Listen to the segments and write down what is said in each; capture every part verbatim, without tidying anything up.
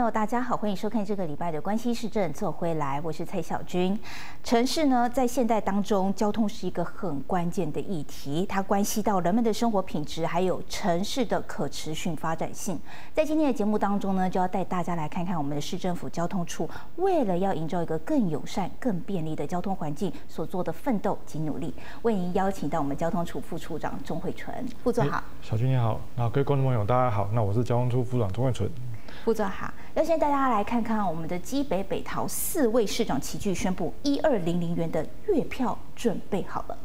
友，大家好，欢迎收看这个礼拜的关系市政做回来，我是蔡小军。城市呢，在现代当中，交通是一个很关键的议题，它关系到人们的生活品质，还有城市的可持续发展性。在今天的节目当中呢，就要带大家来看看我们的市政府交通处，为了要营造一个更友善、更便利的交通环境所做的奋斗及努力。为您邀请到我们交通处副处长钟慧纯副座好， 小军你好，那各位观众朋友大家好，那我是交通处副长钟慧纯。 副座好，要先带大家来看看我们的基北北桃四位市长齐聚宣布一二零零元的月票准备好了。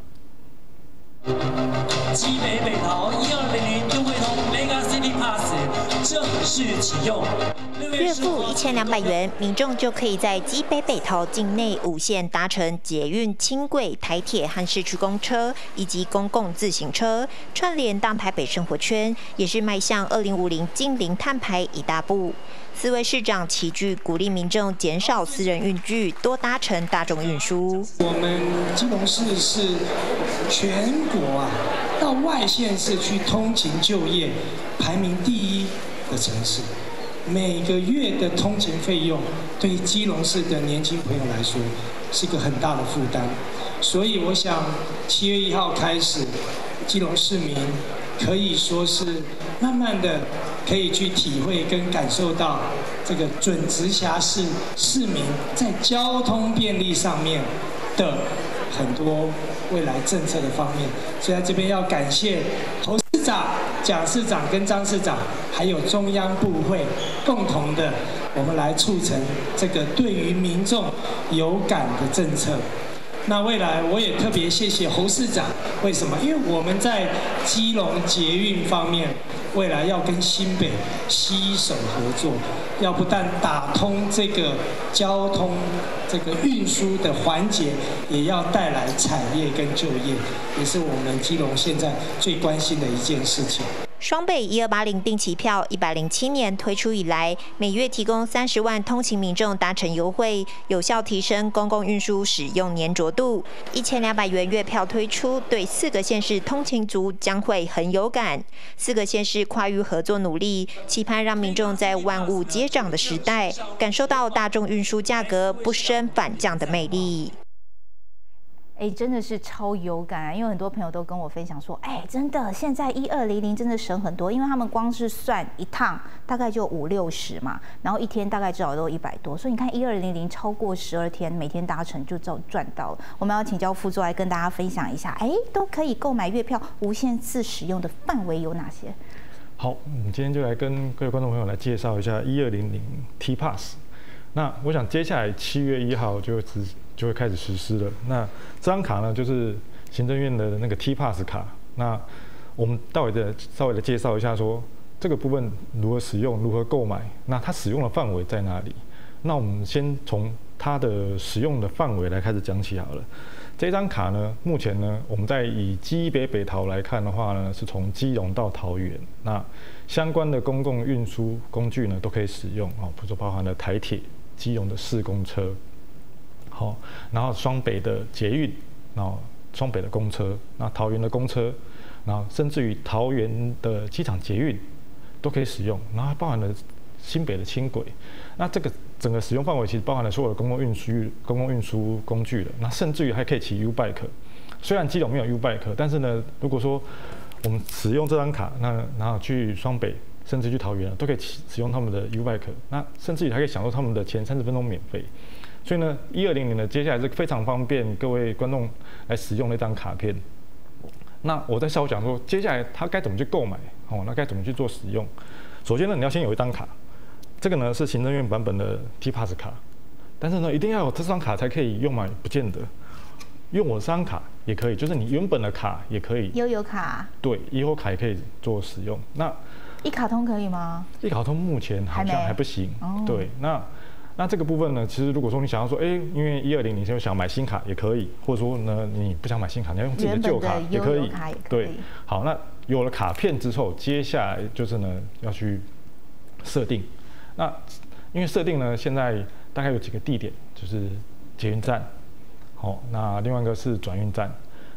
基北北桃一二零零优惠通 Mega City Pass 正式启用。 月付一千两百元，民众就可以在基北北桃境内五线搭乘捷运、轻轨、台铁和市区公车以及公共自行车，串联大台北生活圈，也是迈向二零五零净零碳排一大步。四位市长齐聚，鼓励民众减少私人运具，多搭乘大众运输。 我们基隆市是全国啊到外县市去通勤就业排名第一的城市。每个月的通勤费用对基隆市的年轻朋友来说是个很大的负担，所以我想七月一号开始，基隆市民可以说是慢慢的可以去体会跟感受到这个准直辖市市民在交通便利上面的很多未来政策的方面，所以在这边要感谢侯市长、蒋市长跟张市长，还有中央部会共同的，我们来促成这个对于民众有感的政策。那未来我也特别谢谢侯市长，为什么？因为我们在基隆捷运方面，未来要跟新北携手合作，要不但打通这个交通这个运输的环节，也要带来产业跟就业，也是我们基隆现在最关心的一件事情。 双北一二八零定期票一百零七年推出以来，每月提供三十万通勤民众搭乘优惠，有效提升公共运输使用粘着度。一千两百元月票推出，对四个县市通勤族将会很有感。四个县市跨域合作努力，期盼让民众在万物皆涨的时代，感受到大众运输价格不升反降的魅力。 哎，真的是超有感啊！因为很多朋友都跟我分享说，哎，真的现在一二零零真的省很多，因为他们光是算一趟大概就五六十嘛，然后一天大概至少都一百多，所以你看一二零零超过十二天，每天搭乘就赚赚到了。我们要请教副座来跟大家分享一下，哎，都可以购买月票无限次使用的范围有哪些？ 好，我们今天就来跟各位观众朋友来介绍一下一二零零 T Pass。那我想接下来七月一号就只就会开始实施了。那这张卡呢，就是行政院的那个 T Pass 卡。那我们待会的稍微的介绍一下说，这个部分如何使用、如何购买，那它使用的范围在哪里？那我们先从它的使用的范围来开始讲起好了。这张卡呢，目前呢，我们在以基北北桃来看的话呢，是从基隆到桃园，那相关的公共运输工具呢都可以使用哦，比如说包含了台铁、基隆的市公车，好，然后双北的捷运，然后双北的公车，那桃园的公车，然后甚至于桃园的机场捷运都可以使用，然后还包含了新北的轻轨，那这个整个使用范围其实包含了所有的公共运输公共运输工具了，那甚至于还可以骑 U-Bike。虽然基隆没有 U-Bike， 但是呢，如果说我们使用这张卡，那然后去双北，甚至去桃园都可以使用他们的 U-Bike， 那甚至于还可以享受他们的前三十分钟免费。所以呢，一二零零呢，接下来是非常方便各位观众来使用的一张卡片。那我再稍微讲说，接下来它该怎么去购买，哦，那该怎么去做使用？首先呢，你要先有一张卡，这个呢是行政院版本的 T Pass 卡，但是呢，一定要有这张卡才可以用吗？不见得。用我这张卡也可以，就是你原本的卡也可以。 悠游卡。对， 悠游卡也可以做使用。那一卡通可以吗？ 一卡通目前好像还不行。 哦、 对，那那这个部分呢，其实如果说你想要说，哎，因为一二零你现在想买新卡也可以，或者说呢你不想买新卡，你要用自己的旧卡也可以。对，好，那有了卡片之后，接下来就是呢要去设定。那因为设定呢，现在大概有几个地点，就是捷运站。好，那另外一个是转运站。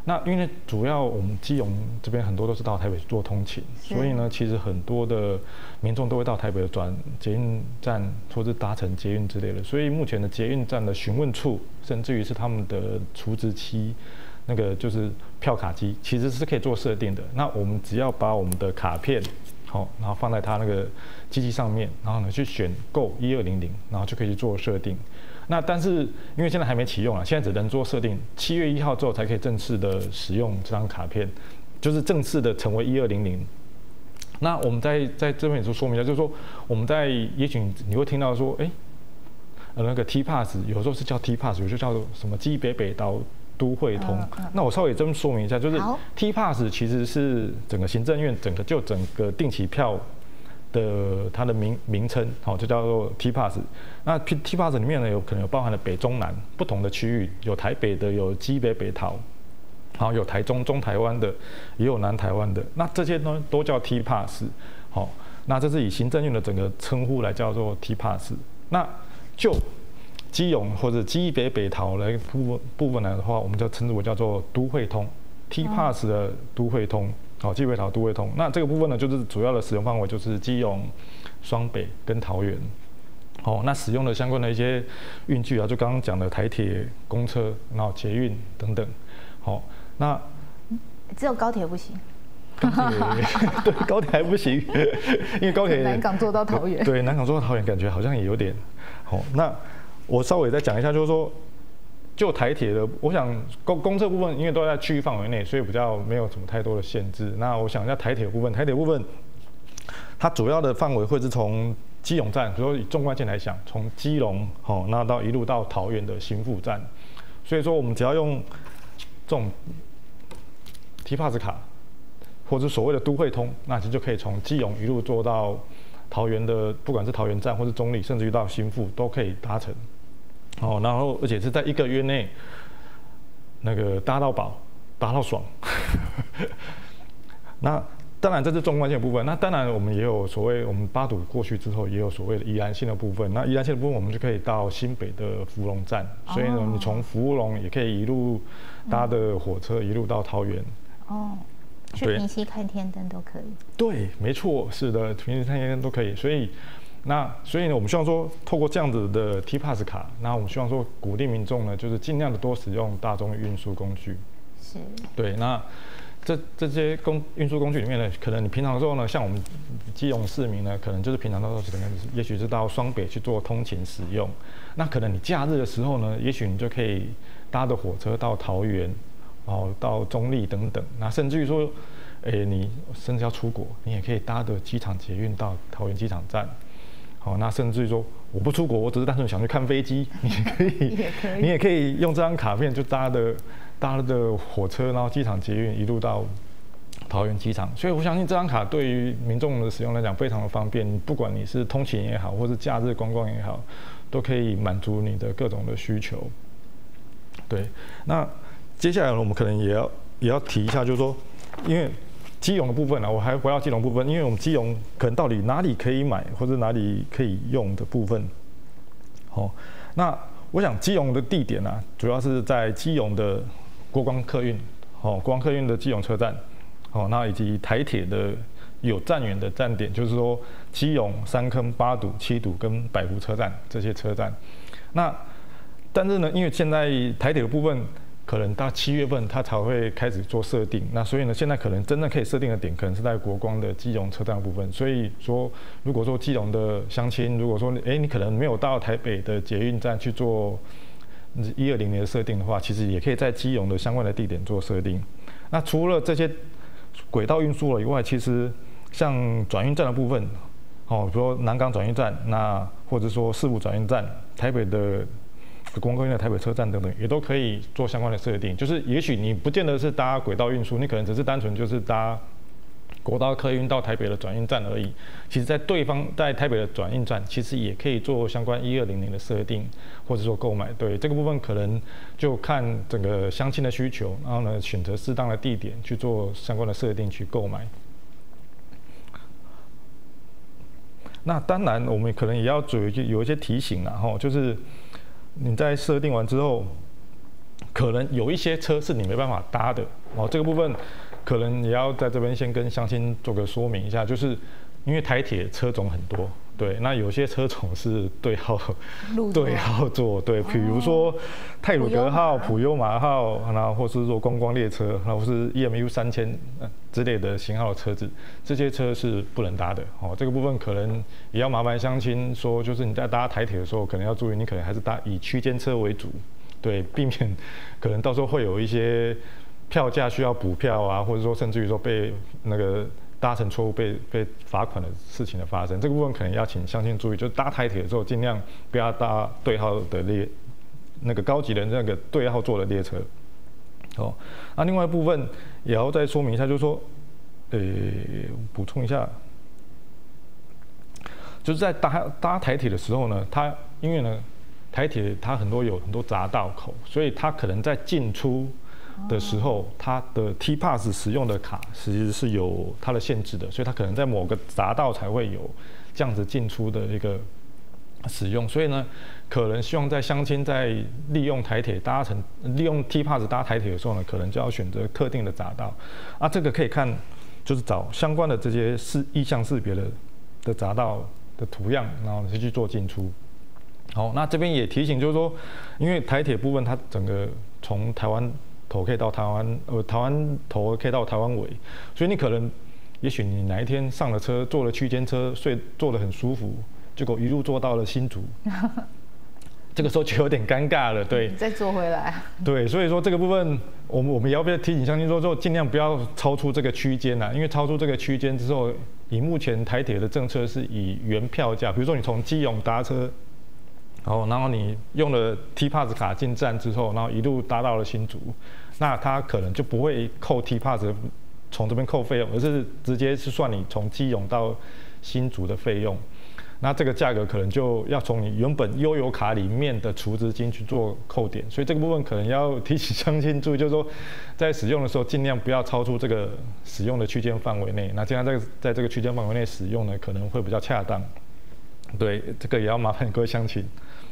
那因为主要我们基隆这边很多都是到台北做通勤，所以呢，其实很多的民众都会到台北转捷运站，或是搭乘捷运之类的。所以目前的捷运站的询问处，甚至于是他们的储值机，那个就是票卡机，其实是可以做设定的。那我们只要把我们的卡片，好，然后放在它那个机器上面，然后呢去选购一二零零，然后就可以去做设定。那但是因为现在还没启用啊，现在只能做设定，七月一号之后才可以正式的使用这张卡片，就是正式的成为一二零零。那我们在在这边也说说明一下，就是说我们在也许你会听到说，哎，呃那个 T Pass 有时候是叫 T Pass， 有时候叫做什么基北北到都会通。嗯嗯、那我稍微这么说明一下，就是 T Pass 其实是整个行政院整个就整个定期票的它的名名称，好，就叫做 T Pass。那 T Pass 里面呢，有可能有包含了北中南不同的区域，有台北的，有基北北桃，好，有台中中台湾的，也有南台湾的。那这些呢都叫 T Pass。好，那这是以行政院的整个称呼来叫做 T Pass。那就基隆或者基北北桃来部部分来的话，我们就称之为叫做都会通 T Pass 的都会通。好，基北桃都会通。那这个部分呢，就是主要的使用范围就是基隆、双北跟桃园。好，那使用的相关的一些运具啊，就刚刚讲的台铁、公车，然后捷运等等。好，那只有高铁不行。 高铁对高铁还不行，因为高铁南港坐到桃园。 对，南港坐到桃园感觉好像也有点。好，那我稍微再讲一下，就是说。就台铁的，我想公公车部分，因为都在区域范围内，所以比较没有什么太多的限制。那我想一下台铁部分，台铁部分它主要的范围会是从基隆站，比如说以纵贯线来讲，从基隆好，那到一路到桃园的新富站。所以说我们只要用这种 T Pass 卡，或者所谓的都会通，那其实就可以从基隆一路坐到桃园的，不管是桃园站或是中坜，甚至于到新富都可以搭乘。哦，然后而且是在一个月内，那个搭到饱，搭到爽。那当然这是纵贯线的部分。那当然我们也有所谓，我们八堵过去之后也有所谓的宜兰线的部分。那宜兰线的部分，我们就可以到新北的福隆站。所以呢，你从福隆也可以一路搭的火车、嗯、一路到桃园。 哦，去平溪看天灯都可以。 对，没错，是的，平溪看天灯都可以。所以。那所以呢，我们希望说，透过这样子的 T Pass 卡，那我们希望说，鼓励民众呢，就是尽量的多使用大众运输工具。 是。对， 那这这些公运输工具里面呢，可能你平常的时候呢，像我们基隆市民呢，可能就是平常的时候，可能也许是到双北去做通勤使用。那可能你假日的时候呢，也许你就可以搭的火车到桃园，哦，到中坜等等。那甚至于说，诶，你甚至要出国，你也可以搭的机场捷运到桃园机场站。好，那甚至于说我不出国，我只是单纯想去看飞机，你也可以，也可以你也可以用这张卡片就搭的搭的火车，然后机场捷运一路到桃园机场。所以我相信这张卡对于民众的使用来讲非常的方便，不管你是通勤也好，或是假日观光也好，都可以满足你的各种的需求。对，那接下来呢，我们可能也要也要提一下，就是说，因为。基隆的部分呢、啊，我还回到基隆部分，因为我们基隆可能到底哪里可以买，或者哪里可以用的部分。好、哦，那我想基隆的地点呢、啊，主要是在基隆的国光客运，哦，国光客运的基隆车站，哦，那以及台铁的有站员的站点，就是说基隆、三坑、八堵、七堵跟百湖车站这些车站。那但是呢，因为现在台铁的部分。可能到七月份它才会开始做设定，那所以呢，现在可能真正可以设定的点，可能是在国光的基隆车站的部分。所以说，如果说基隆的乡亲，如果说哎你可能没有到台北的捷运站去做一二零年的设定的话，其实也可以在基隆的相关的地点做设定。那除了这些轨道运输了以外，其实像转运站的部分，哦，比如说南港转运站，那或者说市府转运站，台北的。公共的台北车站等等，也都可以做相关的设定。就是也许你不见得是搭轨道运输，你可能只是单纯就是搭国道客运到台北的转运站而已。其实，在对方在台北的转运站，其实也可以做相关一二零零的设定，或者说购买。对这个部分，可能就看整个乡亲的需求，然后呢，选择适当的地点去做相关的设定去购买。那当然，我们可能也要有一些有一些提醒啦，哈，就是。你在设定完之后， 可能有一些车是你没办法搭的哦，这个部分可能也要在这边先跟乡亲做个说明一下，就是因为台铁车种很多。对，那有些车种是对号对号座，对，比如说太鲁阁号、普悠玛号，然后或是说观光列车，然后是 E M U 三千之类的型号的车子，这些车是不能搭的哦。这个部分可能也要麻烦乡亲说，就是你在搭台铁的时候，可能要注意，你可能还是搭以区间车为主，对，避免可能到时候会有一些票价需要补票啊，或者说甚至于说被那个。搭乘错误被被罚款的事情的发生，这个部分可能要请乡亲注意，就是搭台铁的时候尽量不要搭对号的列那个高级的那个对号座的列车。哦，那另外一部分也要再说明一下，就是说，呃，补充一下，就是在搭搭台铁的时候呢，它因为呢台铁它很多有很多匝道口，所以它可能在进出的时候，它的 T Pass 使用的卡其实是有它的限制的，所以它可能在某个匝道才会有这样子进出的一个使用。所以呢，可能希望在乡亲在利用台铁搭乘、利用 T Pass 搭台铁的时候呢，可能就要选择特定的匝道。啊，这个可以看，就是找相关的这些识意向识别的的匝道的图样，然后去做进出。好，那这边也提醒，就是说，因为台铁部分它整个从台湾头可以到台湾，呃，台湾头可以到台湾尾，所以你可能，也许你哪一天上了车，坐了区间车，睡坐得很舒服，结果一路坐到了新竹，这个时候就有点尴尬了，对。 再坐回来。 对，所以说这个部分，我们我们也要不要提醒乡亲说，说尽量不要超出这个区间呐，因为超出这个区间之后，以目前台铁的政策是以原票价，比如说你从基隆搭车。哦，然后你用了 T Pass 卡进站之后，然后一路搭到了新竹，那它可能就不会扣 T Pass 从这边扣费用，而是直接是算你从基隆到新竹的费用。那这个价格可能就要从你原本悠游卡里面的储值金去做扣点，所以这个部分可能要提醒乡亲注意，就是说在使用的时候尽量不要超出这个使用的区间范围内。那尽量在在这个区间范围内使用呢，可能会比较恰当。对，这个也要麻烦各位乡亲。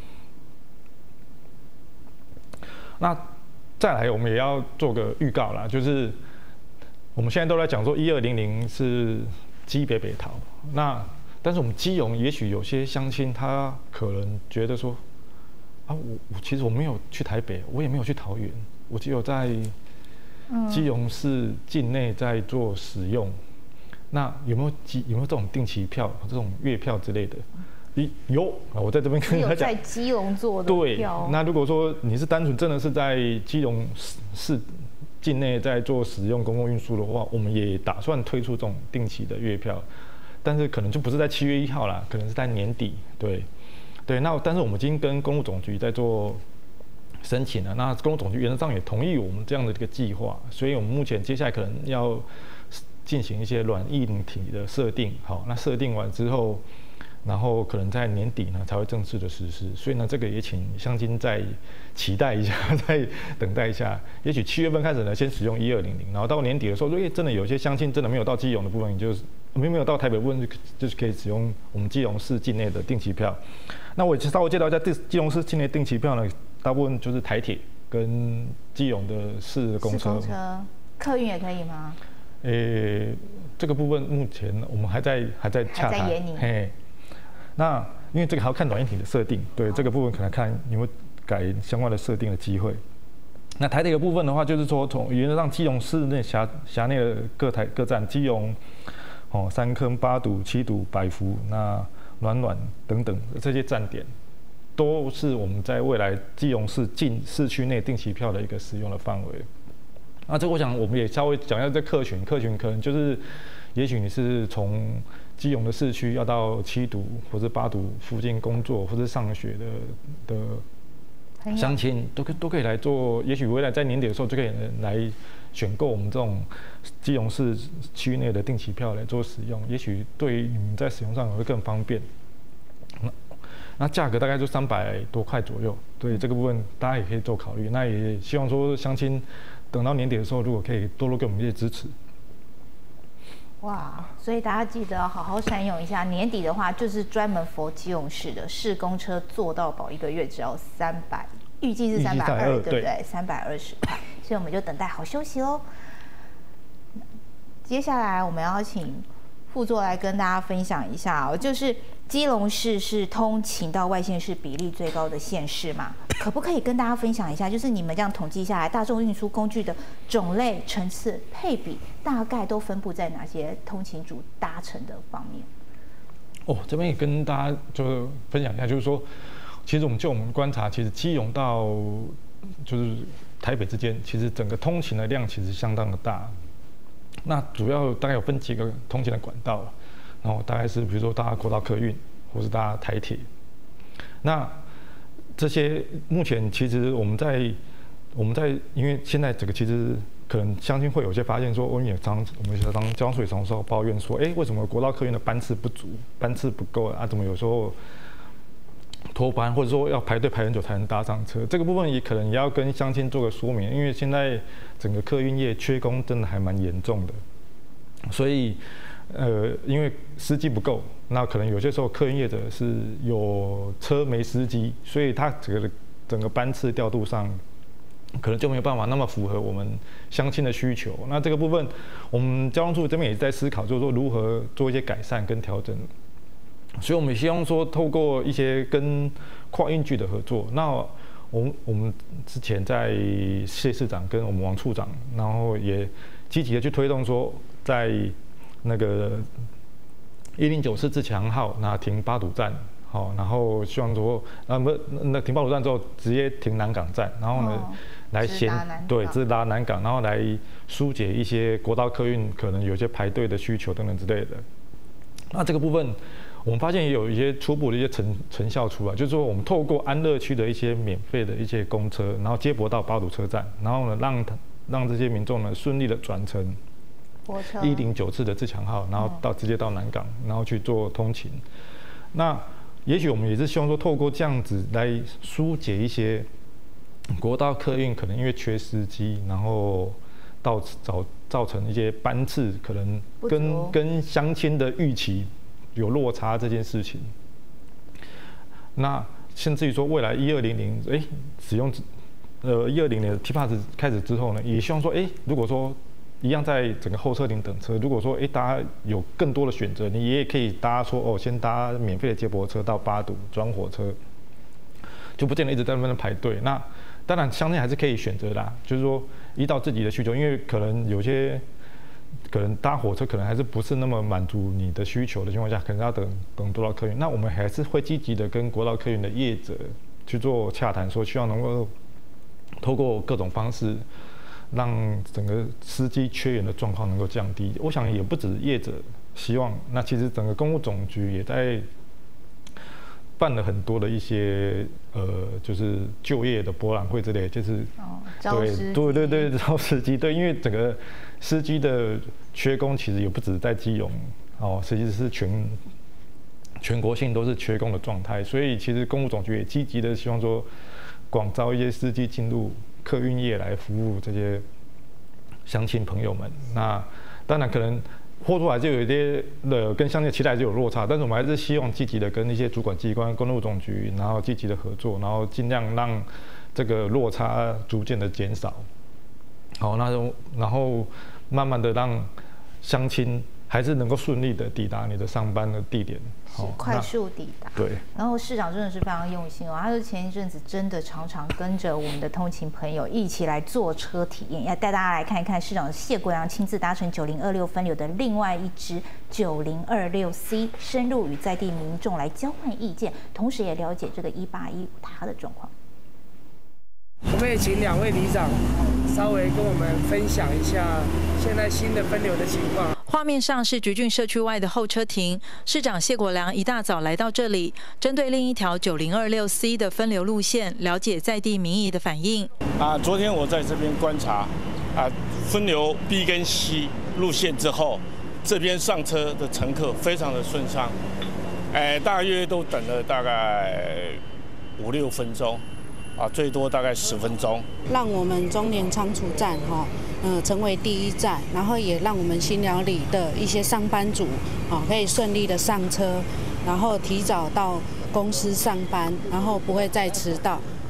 那再来，我们也要做个预告啦，就是我们现在都在讲说一二零零是基北北桃，那但是我们基隆也许有些乡亲他可能觉得说，啊，我我其实我没有去台北，我也没有去桃园，我只有在基隆市境内在做使用。那有没有基有没有这种定期票、这种月票之类的？有啊，我在这边跟大家讲， 在基隆做的票。 对，那如果说你是单纯真的是在基隆市境内在做使用公共运输的话，我们也打算推出这种定期的月票，但是可能就不是在七月一号啦，可能是在年底。对，对，那但是我们已经跟公路总局在做申请了，那公路总局原则上也同意我们这样的一个计划，所以我们目前接下来可能要进行一些软硬体的设定。好，那设定完之后。然后可能在年底呢才会正式的实施，所以呢，这个也请乡亲再期待一下，再等待一下。也许七月份开始呢，先使用一二零零，然后到年底的时候，如果真的有些乡亲真的没有到基隆的部分，你就是没有到台北部分，就是可以使用我们基隆市境内的定期票。那我稍微介绍一下基隆市境内定期票呢，大部分就是台铁跟基隆的市公车。 公车，客运也可以吗？ 诶，这个部分目前我们还在还在洽谈，嘿。那因为这个还要看软硬体的设定，对这个部分可能看有没有改相关的设定的机会。那台铁的部分的话，就是说从原则上基隆市内辖辖内的各台各站，基隆、哦三坑、八堵、七堵、百福、那暖暖等等这些站点，都是我们在未来基隆市近市区内定期票的一个使用的范围。那这我想我们也稍微讲一下这客群，客群可能就是，也许你是从基隆的市区要到七堵或者八堵附近工作或者上学的的乡亲，都可都可以来做。也许未来在年底的时候就可以来选购我们这种基隆市区内的定期票来做使用，也许对于你们在使用上会更方便。那那价格大概就三百多块左右，对这个部分大家也可以做考虑。那也希望说乡亲等到年底的时候，如果可以多多给我们一些支持。 哇，所以大家记得好好善用一下。年底的话，就是专门佛基隆市的市公车坐到饱，一个月只要三百预计是三百二，对不对？ 对？三百二十块，所以我们就等待好休息喽。接下来我们要请副座来跟大家分享一下哦，就是基隆市是通勤到外县市比例最高的县市嘛，可不可以跟大家分享一下，就是你们这样统计下来，大众运输工具的种类、层次、配比，大概都分布在哪些通勤族搭乘的方面？ 哦，这边也跟大家就分享一下，就是说，其实我们就我们观察，其实基隆到就是台北之间，其实整个通勤的量其实相当的大。那主要大概有分几个通勤的管道，然后大概是比如说搭国道客运，或是搭台铁。那这些目前其实我们在我们在因为现在这个其实可能相信会有些发现说，我们也常我们常交通署也常常抱怨说，哎，为什么国道客运的班次不足，班次不够啊？怎么有时候脱班，或者说要排队排很久才能搭上车？这个部分也可能也要跟乡亲做个说明，因为现在整个客运业缺工真的还蛮严重的，所以呃，因为司机不够，那可能有些时候客运业者是有车没司机，所以他整个整个班次调度上可能就没有办法那么符合我们乡亲的需求。那这个部分，我们交通处这边也是在思考，就是说如何做一些改善跟调整。所以我们也希望说，透过一些跟跨运局的合作，那我们我们之前在谢市长跟我们王处长，然后也积极的去推动说，在那个一零九四自强号那停八堵站，好，然后希望说，啊不，那停八堵站之后直接停南港站，然后呢，哦、来先对直达南港，然后来疏解一些国道客运可能有些排队的需求等等之类的。那这个部分。我们发现也有一些初步的一些成成效出来，就是说我们透过安乐区的一些免费的一些公车，然后接驳到八堵车站，然后呢让让这些民众呢顺利的转乘一零九次的自强号，然后到直接到南港，然后去做通勤。那也许我们也是希望说，透过这样子来疏解一些国道客运可能因为缺司机，然后到造造成一些班次可能跟跟乡亲的预期有落差这件事情。那甚至于说未来一二零零，哎，使用呃一二零零的 T Pass 开始之后呢，也希望说，哎，如果说一样在整个候车亭等车，如果说哎大家有更多的选择，你也可以搭说哦，先搭免费的接驳车到八堵转火车，就不见得一直在那边排队。那当然乡亲还是可以选择啦，就是说依照自己的需求，因为可能有些。可能搭火车可能还是不是那么满足你的需求的情况下，可能要等等国道客运。那我们还是会积极的跟国道客运的业者去做洽谈，说希望能够透过各种方式，让整个司机缺员的状况能够降低。我想也不止业者希望，那其实整个公务总局也在办了很多的一些呃，就是就业的博览会之类，就是哦，招司机， 对对对对，招司机，对，因为整个司机的缺工其实也不止在基隆哦，实际是全全国性都是缺工的状态，所以其实公务总局也积极的希望说，广招一些司机进入客运业来服务这些乡亲朋友们。那当然可能。或多或少就有一些的跟乡亲的期待就有落差，但是我们还是希望积极的跟一些主管机关、公路总局，然后积极的合作，然后尽量让这个落差逐渐的减少。好，那然后慢慢的让乡亲还是能够顺利的抵达你的上班的地点， 好，快速抵达。 对。 然后市长真的是非常用心哦，他说前一阵子真的常常跟着我们的通勤朋友一起来坐车体验，要带大家来看一看市长谢国良亲自搭乘九零二六分流的另外一支九零二六 C， 深入与在地民众来交换意见，同时也了解这个一八一五它的状况。 我们也请两位里长稍微跟我们分享一下现在新的分流的情况。 画面上是橘郡社区外的候车亭，市长谢国良一大早来到这里，针对另一条九零二六 C 的分流路线，了解在地民意的反应。 啊，昨天我在这边观察，啊，分流 B 跟 C 路线之后，这边上车的乘客非常的顺畅，哎，大约都等了大概五六分钟。啊，最多大概十分钟， 让我们中联仓储站哈，呃，成为第一站，然后也让我们新寮里的一些上班族啊，可以顺利的上车，然后提早到公司上班，然后不会再迟到，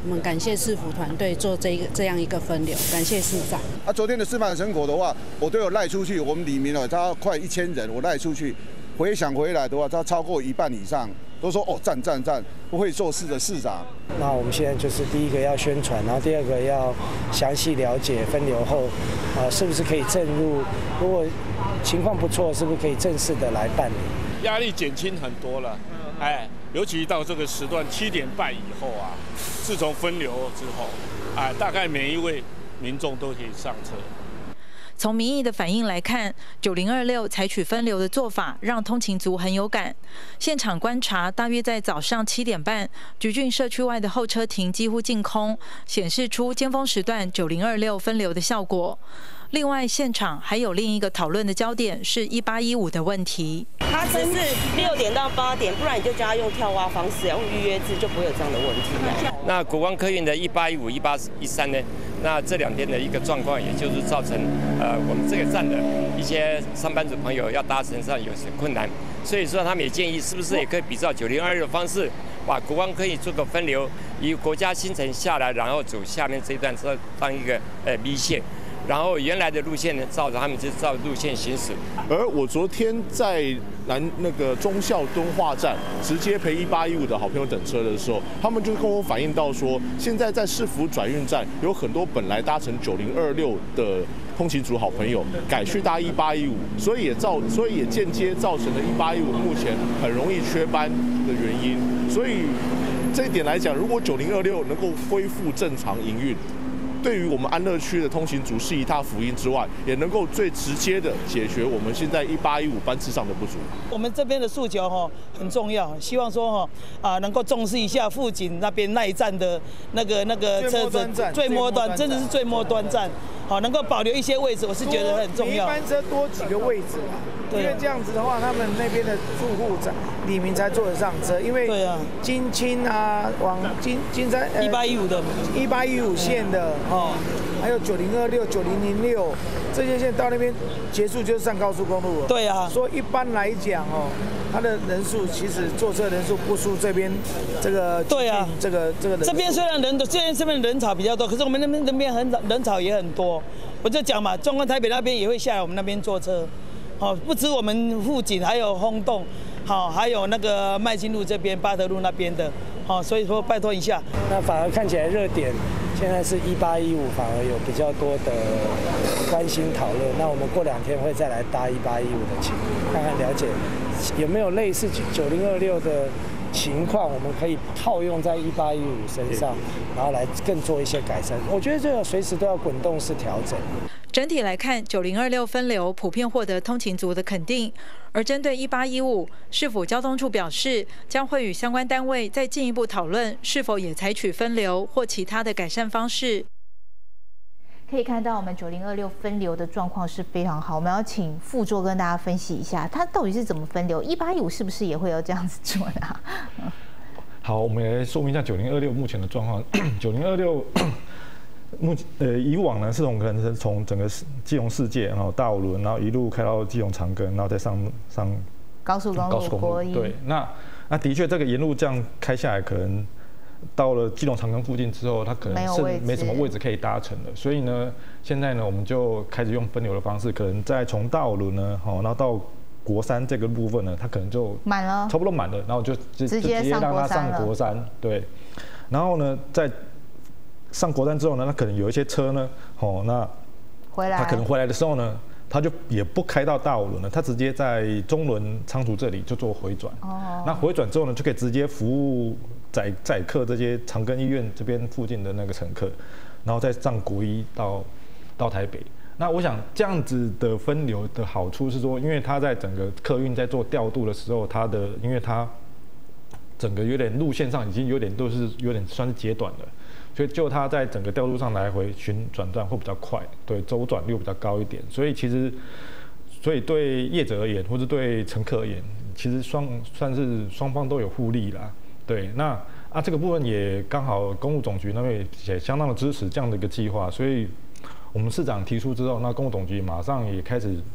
我们感谢市府团队做这一个这样一个分流，感谢市长。 啊，昨天的示范成果的话，我都有赖出去，我们里面哦，他快一千人，我赖出去，回想回来的话，他超过一半以上都说哦，赞赞赞，不会做事的市长。 那我们现在就是第一个要宣传，然后第二个要详细了解分流后，啊、呃，是不是可以正入？如果情况不错，是不是可以正式的来办理？ 压力减轻很多了，哎，尤其到这个时段七点半以后啊，自从分流之后，哎，大概每一位民众都可以上车。 从民意的反应来看，九零二六采取分流的做法，让通勤族很有感。现场观察，大约在早上七点半，橘郡社区外的候车亭几乎净空，显示出尖峰时段九零二六分流的效果。另外，现场还有另一个讨论的焦点是一八一五的问题。 他只是六点到八点，不然你就叫他用跳蛙方式，用预约制，就不会有这样的问题了。 那国光客运的一八一五、一八一三呢？那这两天的一个状况，也就是造成呃我们这个站的一些上班族朋友要搭乘上有些困难，所以说他们也建议，是不是也可以比照九零二六的方式，把国光可以做个分流，以国家新城下来，然后走下面这一段车当一个呃 B 线。然后原来的路线呢，照着他们就照路线行驶。 而我昨天在南那个忠孝敦化站直接陪一八一五的好朋友等车的时候，他们就跟我反映到说，现在在市府转运站有很多本来搭乘九零二六的通勤族好朋友改去搭一八一五，所以也造，所以也间接造成了一八一五目前很容易缺班的原因。所以这一点来讲，如果九零二六能够恢复正常营运，对于我们安乐区的通行族是一大福音之外，也能够最直接的解决我们现在一八一五班次上的不足。 我们这边的诉求哈很重要，希望说哈啊能够重视一下富锦那边那一站的那个那个车子最末端，真的是最末端站，好能够保留一些位置，我是觉得很重要。 每一班车多几个位置，因为这样子的话，他们那边的住户在里面才坐得上车，因为对啊， 金青啊，往金金山一八一五的一八一五线的。哦，还有九零二六、九零零六这些线到那边结束就是上高速公路了。 对啊， 说一般来讲哦，它的人数其实坐车人数不输这边这个。 对啊， 这个这个人。 这边虽然人多，这边这边人潮比较多，可是我们那边那边很人潮也很多。我就讲嘛，中关台北那边也会下来我们那边坐车，好，不止我们附近，还有轰动，好，还有那个麦金路这边、巴德路那边的，好，所以说拜托一下。 那反而看起来热点。现在是一八一五，反而有比较多的关心讨论。那我们过两天会再来搭一八一五的情况，看看了解有没有类似九零二六的情况，我们可以套用在一八一五身上，然后来更做一些改善。我觉得这个随时都要滚动式调整。 整体来看，九零二六分流普遍获得通勤族的肯定。而针对一八一五，市府交通处表示，将会与相关单位再进一步讨论，是否也采取分流或其他的改善方式。 可以看到，我们九零二六分流的状况是非常好。我们要请副座跟大家分析一下，它到底是怎么分流？一八一五是不是也会要这样子做呢？ 好，我们来说明一下九零二六目前的状况。九零二六。目呃以往呢，是从可能是从整个基隆世界，然后大五轮，然后一路开到基隆长庚，然后再上上高速公路。高速公路对，那那的确这个沿路这样开下来，可能到了基隆长庚附近之后，它可能是没什么位置可以搭乘的。所以呢，现在呢，我们就开始用分流的方式，可能再从大五轮呢，好，然后到国三这个部分呢，它可能就满了， 差不多满了，然后就就直接让它上国三，对，然后呢，在上国三之后呢，那可能有一些车呢，哦，那回来， 他可能回来的时候呢，他就也不开到大五轮了，他直接在中仑仓储这里就做回转。哦，那回转之后呢，就可以直接服务载载客这些长庚医院这边附近的那个乘客，然后再上国一到到台北。那我想这样子的分流的好处是说，因为他在整个客运在做调度的时候，他的因为他整个有点路线上已经有点都是有点算是截短了。所以就它在整个调度上来回旋转段会比较快，对，周转率比较高一点。所以其实，所以对业者而言，或者对乘客而言，其实双算是双方都有互利啦。对，那啊这个部分也刚好公务总局那边也相当的支持这样的一个计划，所以我们市长提出之后，那公务总局马上也开始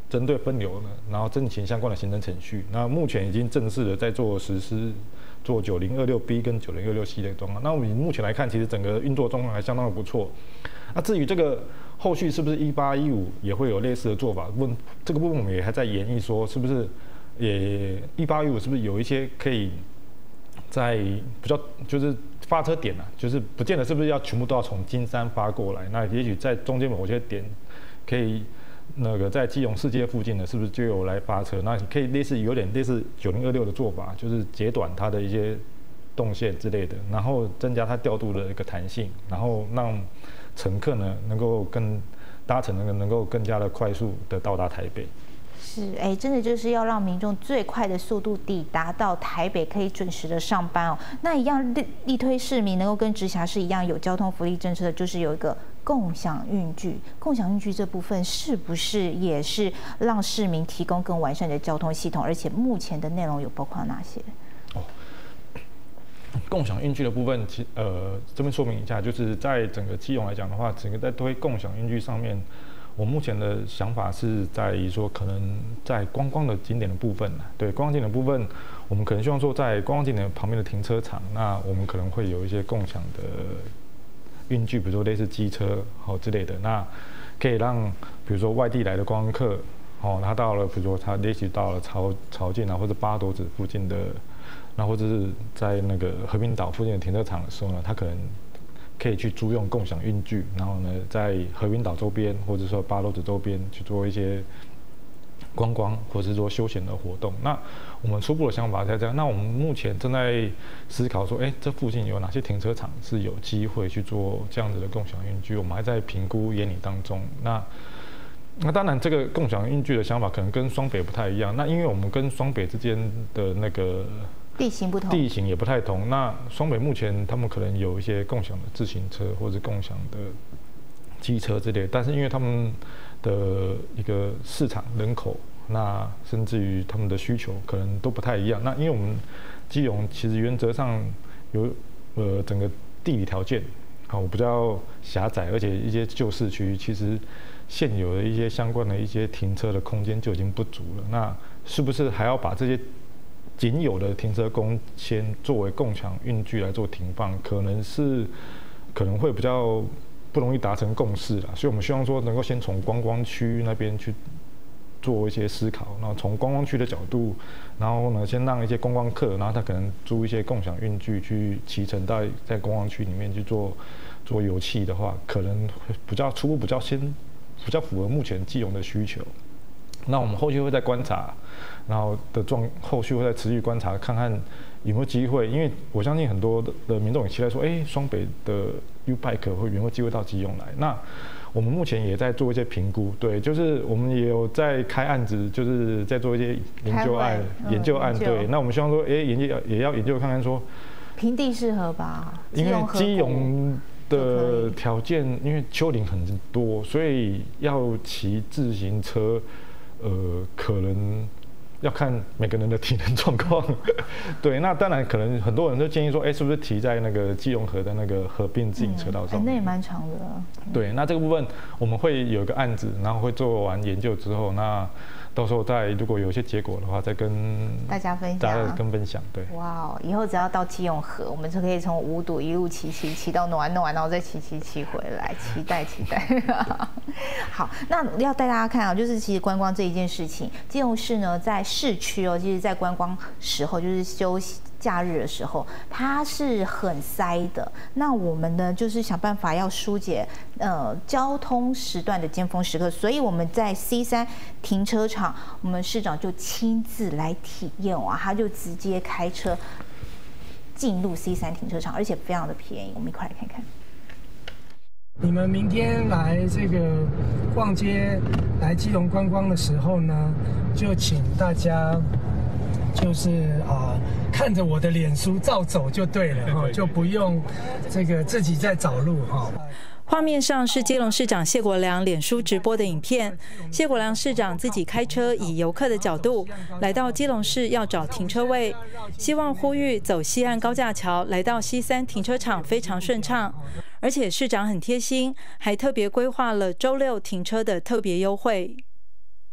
针对分流呢，然后进行相关的行政程序。那目前已经正式的在做实施，做九零二六 B 跟九零二六 C 的状况。那我们目前来看，其实整个运作状况还相当的不错。那至于这个后续是不是一八一五也会有类似的做法？问这个部分我们也还在研议，说是不是也一八一五是不是有一些可以在比较就是发车点啊，就是不见得是不是要全部都要从金山发过来，那也许在中间某些点可以。那个在基隆市街附近呢，是不是就有来发车？那你可以类似有点类似九零二六的做法，就是截短它的一些动线之类的，然后增加它调度的一个弹性，然后让乘客呢能够更搭乘那个能够更加的快速的到达台北。 是，哎，真的就是要让民众最快的速度抵达到台北，可以准时的上班哦。那一样力力推市民能够跟直辖市一样有交通福利政策的，就是有一个共享运具。共享运具这部分是不是也是让市民提供更完善的交通系统？而且目前的内容有包括哪些？ 哦，共享运具的部分，其呃这边说明一下，就是在整个基隆来讲的话，整个在推共享运具上面。我目前的想法是在于说，可能在观光的景点的部分，对观光景点的部分，我们可能希望说，在观光景点旁边的停车场，那我们可能会有一些共享的运具，比如说类似机车哦之类的，那可以让比如说外地来的观光客，哦，他到了，比如说他也许到了潮潮境啊，或者八斗子附近的，那或者是在那个和平岛附近的停车场的时候呢，他可能。可以去租用共享运具，然后呢，在和平岛周边或者说八斗子周边去做一些观光或者是说休闲的活动。那我们初步的想法在这样。那我们目前正在思考说，哎，这附近有哪些停车场是有机会去做这样子的共享运具？我们还在评估研拟当中。那那当然，这个共享运具的想法可能跟双北不太一样。那因为我们跟双北之间的那个。 地形不同， 地形也不太同。那双北目前他们可能有一些共享的自行车或者共享的机车之类的，但是因为他们的一个市场人口，那甚至于他们的需求可能都不太一样。那因为我们基隆其实原则上有呃整个地理条件好比较狭窄，而且一些旧市区其实现有的一些相关的一些停车的空间就已经不足了。那是不是还要把这些仅有的停车空间作为共享运具来做停放，可能是可能会比较不容易达成共识啦。所以我们希望说能够先从观光区那边去做一些思考，然后从观光区的角度，然后呢先让一些观光客，然后他可能租一些共享运具去骑乘到在观光区里面去做做游憩的话，可能比较初步比较先比较符合目前基隆的需求。那我们后续会再观察，然后的状后续会再持续观察，看看有没有机会。因为我相信很多的民众也期待说，哎，双北的 U-Bike 会有没有机会到基隆来？那我们目前也在做一些评估，对，就是我们也有在开案子，就是在做一些研究案、嗯、研究案。对，那我们希望说，哎，研究也要研究看看说， 平地适合吧？ 因为基隆的条件，因为丘陵很多，所以要骑自行车。呃，可能要看每个人的体能状况。对，那当然可能很多人都建议说，哎，是不是骑在那个基隆河的那个河滨自行车道上面？ 嗯欸、那也蛮长的。 对，那这个部分我们会有一个案子，然后会做完研究之后，那到时候再如果有一些结果的话，再跟大家分享。 大家跟分享，对。 哇哦，以后只要到基隆河，我们就可以从五堵一路骑骑骑到暖暖，然后再骑骑骑回来，期待期待。好，那要带大家看啊，就是其实观光这一件事情，基隆市呢在市区哦，其实在观光时候就是休息。假日的时候，它是很塞的。那我们呢，就是想办法要疏解呃交通时段的尖峰时刻。所以我们在 C 三停车场，我们市长就亲自来体验哇，他就直接开车进入 C 三停车场，而且非常的便宜。我们一块来看看。 你们明天来这个逛街、来基隆观光的时候呢，就请大家。就是啊、呃，看着我的脸书照走就对了哈，就不用这个自己在找路哈。 画面上是基隆市长谢国良脸书直播的影片。谢国良市长自己开车，以游客的角度来到基隆市要找停车位，希望呼吁走西岸高架桥来到C三停车场非常顺畅。而且市长很贴心，还特别规划了周六停车的特别优惠。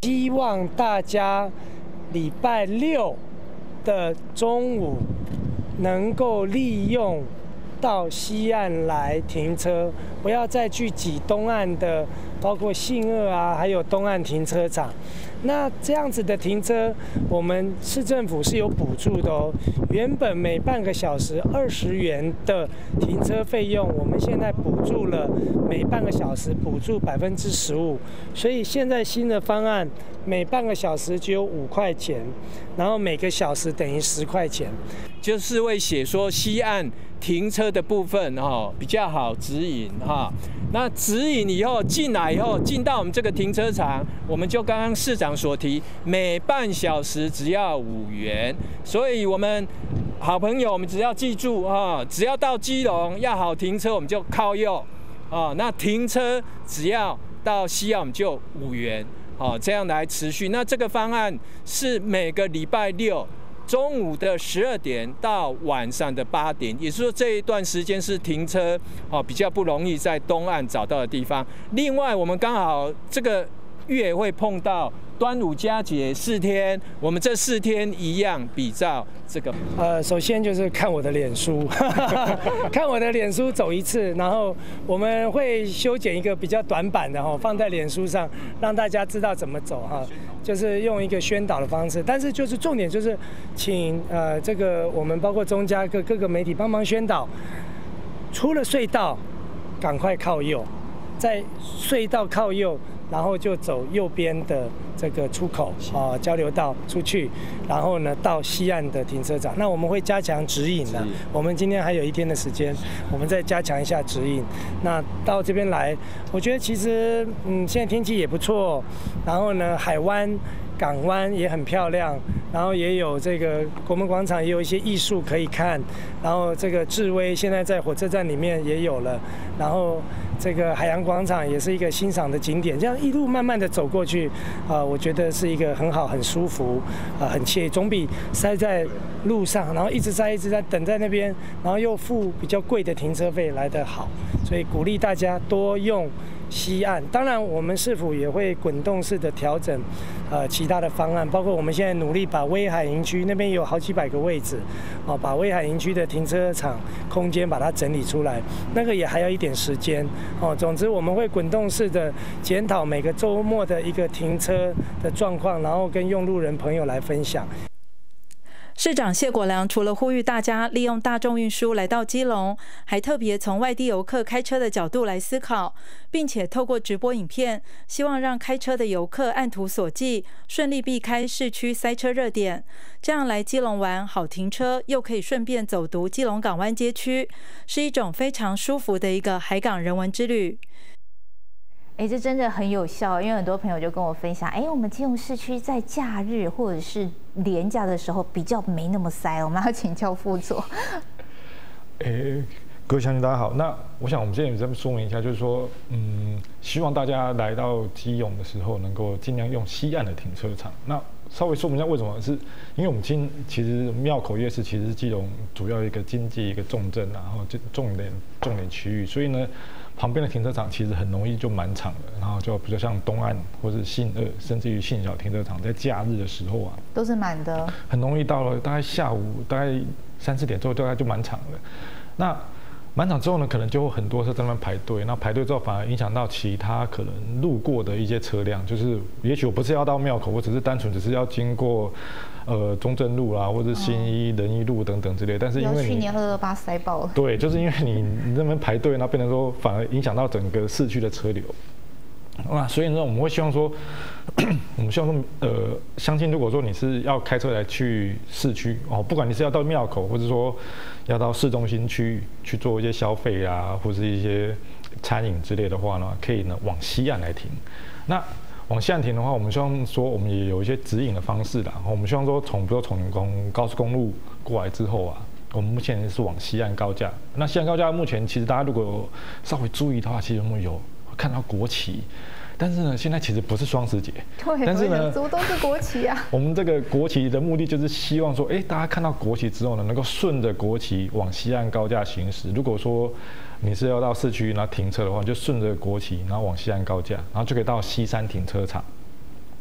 希望大家礼拜六的中午能够利用到西岸来停车，不要再去挤东岸的，包括信二啊，还有东岸停车场。那这样子的停车，我们市政府是有补助的哦。原本每半个小时二十元的停车费用，我们现在补助了每半个小时补助百分之十五，所以现在新的方案每半个小时只有五块钱，然后每个小时等于十块钱。 就是会写说西岸停车的部分哈比较好指引哈。那指引以后进来以后，进到我们这个停车场，我们就刚刚市长所提，每半小时只要五元。所以我们好朋友，我们只要记住啊，只要到基隆要好停车，我们就靠右啊。那停车只要到西澳，我们就五元，哦，这样来持续。那这个方案是每个礼拜六中午的十二点到晚上的八点，也就是说这一段时间是停车哦比较不容易在东岸找到的地方。另外，我们刚好这个月会碰到端午佳节四天，我们这四天一样比照这个。 呃，首先就是看我的脸书，看我的脸书走一次，然后我们会修剪一个比较短版的哈，放在脸书上，让大家知道怎么走哈。就是用一个宣导的方式，但是就是重点就是请呃这个我们包括中嘉各各个媒体帮忙宣导，出了隧道赶快靠右，在隧道靠右，然后就走右边的这个出口啊、呃、交流道出去，然后呢到西岸的停车场。那我们会加强指引的，我们今天还有一天的时间，我们再加强一下指引。那到这边来，我觉得其实嗯现在天气也不错，然后呢海湾、港湾也很漂亮，然后也有这个国门广场也有一些艺术可以看，然后这个智威现在在火车站里面也有了，然后这个海洋广场也是一个欣赏的景点，这样一路慢慢的走过去，啊、呃，我觉得是一个很好、很舒服，啊、呃，很惬意，总比塞在路上，然后一直塞、一直在等在那边，然后又付比较贵的停车费来得好，所以鼓励大家多用西岸。当然，我们市府也会滚动式的调整，呃，其他的方案，包括我们现在努力把威海营区那边有好几百个位置，哦，把威海营区的停车场空间把它整理出来，那个也还要一点时间，哦，总之我们会滚动式的检讨每个周末的一个停车的状况，然后跟用路人朋友来分享。 市长谢国良除了呼吁大家利用大众运输来到基隆，还特别从外地游客开车的角度来思考，并且透过直播影片，希望让开车的游客按图索骥，顺利避开市区塞车热点，这样来基隆玩好停车，又可以顺便走读基隆港湾街区，是一种非常舒服的一个海港人文之旅。 哎，这真的很有效，因为很多朋友就跟我分享，哎，我们基隆市区在假日或者是连假的时候比较没那么塞，我们要请教副座。 哎，各位乡亲大家好，那我想我们今天也这么说明一下，就是说，嗯，希望大家来到基隆的时候，能够尽量用西岸的停车场。那稍微说明一下为什么，是因为我们今其实庙口夜市其实是基隆主要一个经济一个重镇，然后就重点重点区域，所以呢，旁边的停车场其实很容易就满场了，然后就比如像东岸或是信二，甚至于信小停车场，在假日的时候啊， 都是满的， 很容易到了大概下午大概三四点之后，大概就满场了。那满场之后呢，可能就会很多车在那边排队，那排队之后反而影响到其他可能路过的一些车辆，就是也许我不是要到庙口，我只是单纯只是要经过呃中正路啦，或者新一、仁义路等等之类，但是因为你去年二二八塞爆了， 对，就是因为你你那边排队，然后变成说反而影响到整个市区的车流。那所以呢，我们会希望说，我们希望说，呃，相信如果说你是要开车来去市区哦，不管你是要到庙口，或者说要到市中心区去做一些消费啊，或是一些餐饮之类的话呢，可以呢往西岸来停。那往西岸停的话，我们希望说，我们也有一些指引的方式啦。我们希望说，从比如说从从高速公路过来之后啊，我们目前是往西岸高架。那西岸高架目前其实大家如果稍微注意的话，其实我们有看到国旗，但是呢，现在其实不是双十节， 对， 但是呢， 怎么都是国旗啊。 我们这个国旗的目的就是希望说，哎，大家看到国旗之后呢，能够顺着国旗往西岸高架行驶。如果说你是要到市区然后停车的话，就顺着国旗，然后往西岸高架，然后就可以到西山停车场。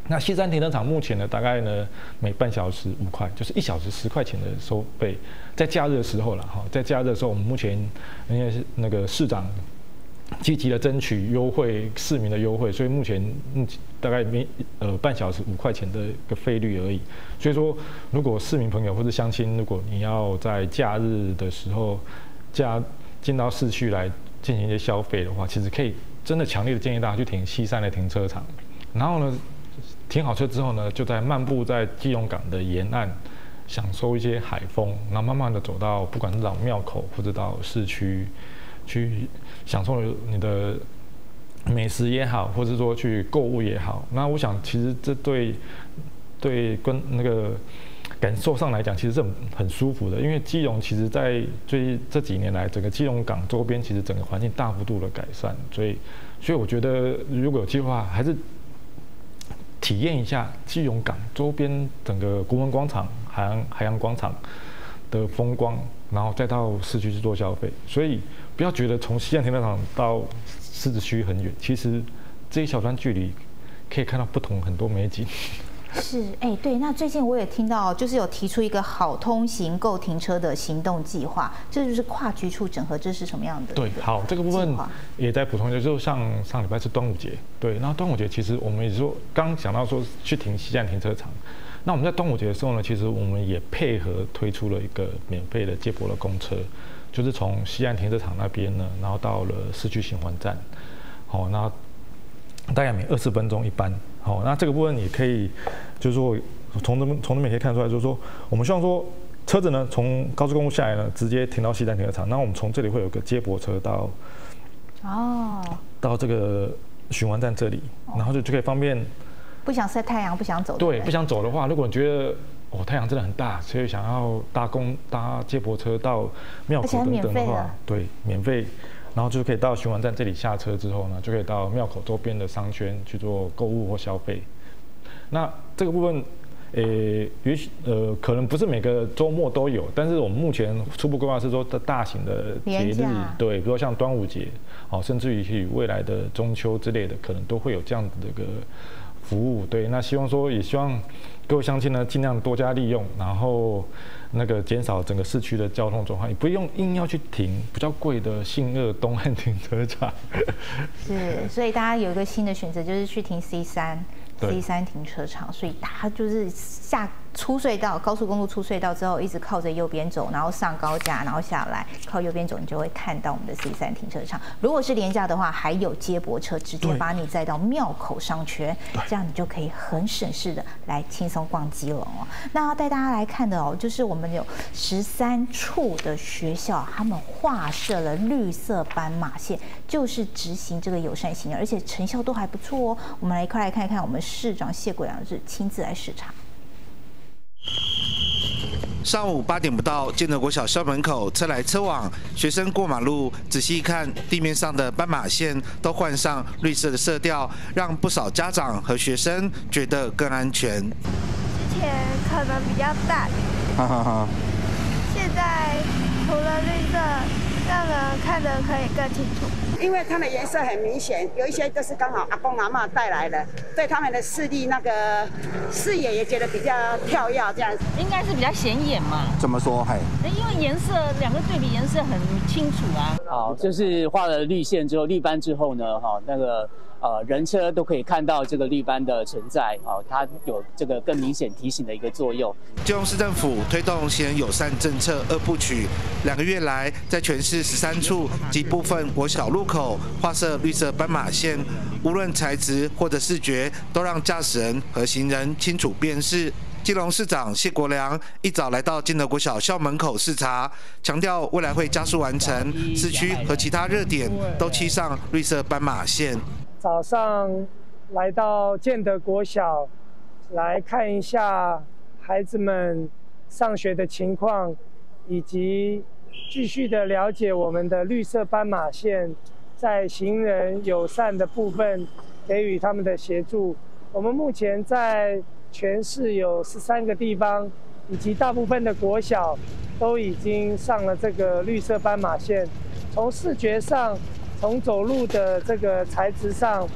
那西山停车场目前呢，大概呢每半小时五块，就是一小时十块钱的收费。在假日的时候啦，哈，在假日的时候，我们目前因为是那个市长积极的争取优惠，市民的优惠，所以目前嗯大概每呃半小时五块钱的一个费率而已。所以说，如果市民朋友或者乡亲，如果你要在假日的时候假进到市区来进行一些消费的话，其实可以真的强烈的建议大家去停西山的停车场，然后呢。停好车之后呢，就在漫步在基隆港的沿岸，享受一些海风，然后慢慢的走到不管是到庙口或者到市区，去享受你的美食也好，或者说去购物也好。那我想，其实这对对跟那个感受上来讲，其实是很很舒服的，因为基隆其实在最这几年来，整个基隆港周边其实整个环境大幅度的改善，所以所以我觉得如果有计划，还是。体验一下基隆港周边整个国门广场、海洋海洋广场的风光，然后再到市区去做消费。所以不要觉得从西岸停车场到狮子区很远，其实这一小段距离可以看到不同很多美景。 是，哎，对，那最近我也听到，就是有提出一个好通行购停车的行动计划，这就是跨局处整合，这是什么样的？ 对，好，这个部分也在补充一下，就像上礼拜是端午节，对，那端午节其实我们也说，刚讲到说去停西岸停车场，那我们在端午节的时候呢，其实我们也配合推出了一个免费的接驳的公车，就是从西岸停车场那边呢，然后到了市区循环站，好，那大概每二十分钟一班。好，那这个部分也可以，就是说从这从这边可以看出来，就是说我们希望说车子呢从高速公路下来呢，直接停到西站停车场，那我们从这里会有个接驳车到哦，到这个循环站这里，然后就就可以方便。 不想晒太阳，不想走。 对，不想走的话，如果你觉得哦太阳真的很大，所以想要搭公搭接驳车到庙口等等的话，对，免费。然后就可以到循环站这里下车之后呢，就可以到庙口周边的商圈去做购物或消费。那这个部分，诶，也许呃可能不是每个周末都有，但是我们目前初步规划是说的大型的节日，对，比如像端午节，哦，甚至于未来的中秋之类的，可能都会有这样子的一个服务。对，那希望说也希望各位乡亲呢尽量多加利用，然后。那个减少整个市区的交通状况，你不用硬要去停比较贵的信二东岸停车场。 是，所以大家有一个新的选择，就是去停 C 三 C 三停车场，所以大家就是下出隧道，高速公路出隧道之后，一直靠着右边走，然后上高架，然后下来靠右边走，你就会看到我们的 C 三停车场。如果是廉价的话，还有接驳车直接把你载到庙口商圈，这样你就可以很省事的来轻松逛基隆哦。那要带大家来看的哦，就是我们有十三处的学校，他们划设了绿色斑马线，就是执行这个友善行人，而且成效都还不错哦。我们来一块来看一看，我们市长谢国良是亲自来视察。 上午八点不到，建德国小校门口车来车往，学生过马路，仔细一看，地面上的斑马线都换上绿色的色调，让不少家长和学生觉得更安全。 之前可能比较淡， 哈哈哈。 现在涂了绿色，让人看得可以更清楚。 因为它的颜色很明显，有一些都是刚好阿公阿嬷带来的，对他们的视力那个视野也觉得比较跳跃，这样应该是比较显眼嘛？ 怎么说？嘿， 因为颜色两个对比颜色很清楚啊。 好，就是画了绿线之后，绿斑之后呢，哈，那个呃人车都可以看到这个绿斑的存在，好，它有这个更明显提醒的一个作用。 基隆市政府推动行人友善政策二部曲，两个月来，在全市十三处及部分国小路口画设绿色斑马线，无论材质或者视觉，都让驾驶人和行人清楚辨识。基隆市长谢国良一早来到建德国小校门口视察，强调未来会加速完成市区和其他热点都漆上绿色斑马线。 早上来到建德国小，来看一下孩子们上学的情况，以及继续的了解我们的绿色斑马线在行人友善的部分给予他们的协助。我们目前在全市有十三个地方，以及大部分的国小都已经上了这个绿色斑马线。从视觉上，从走路的这个材质上，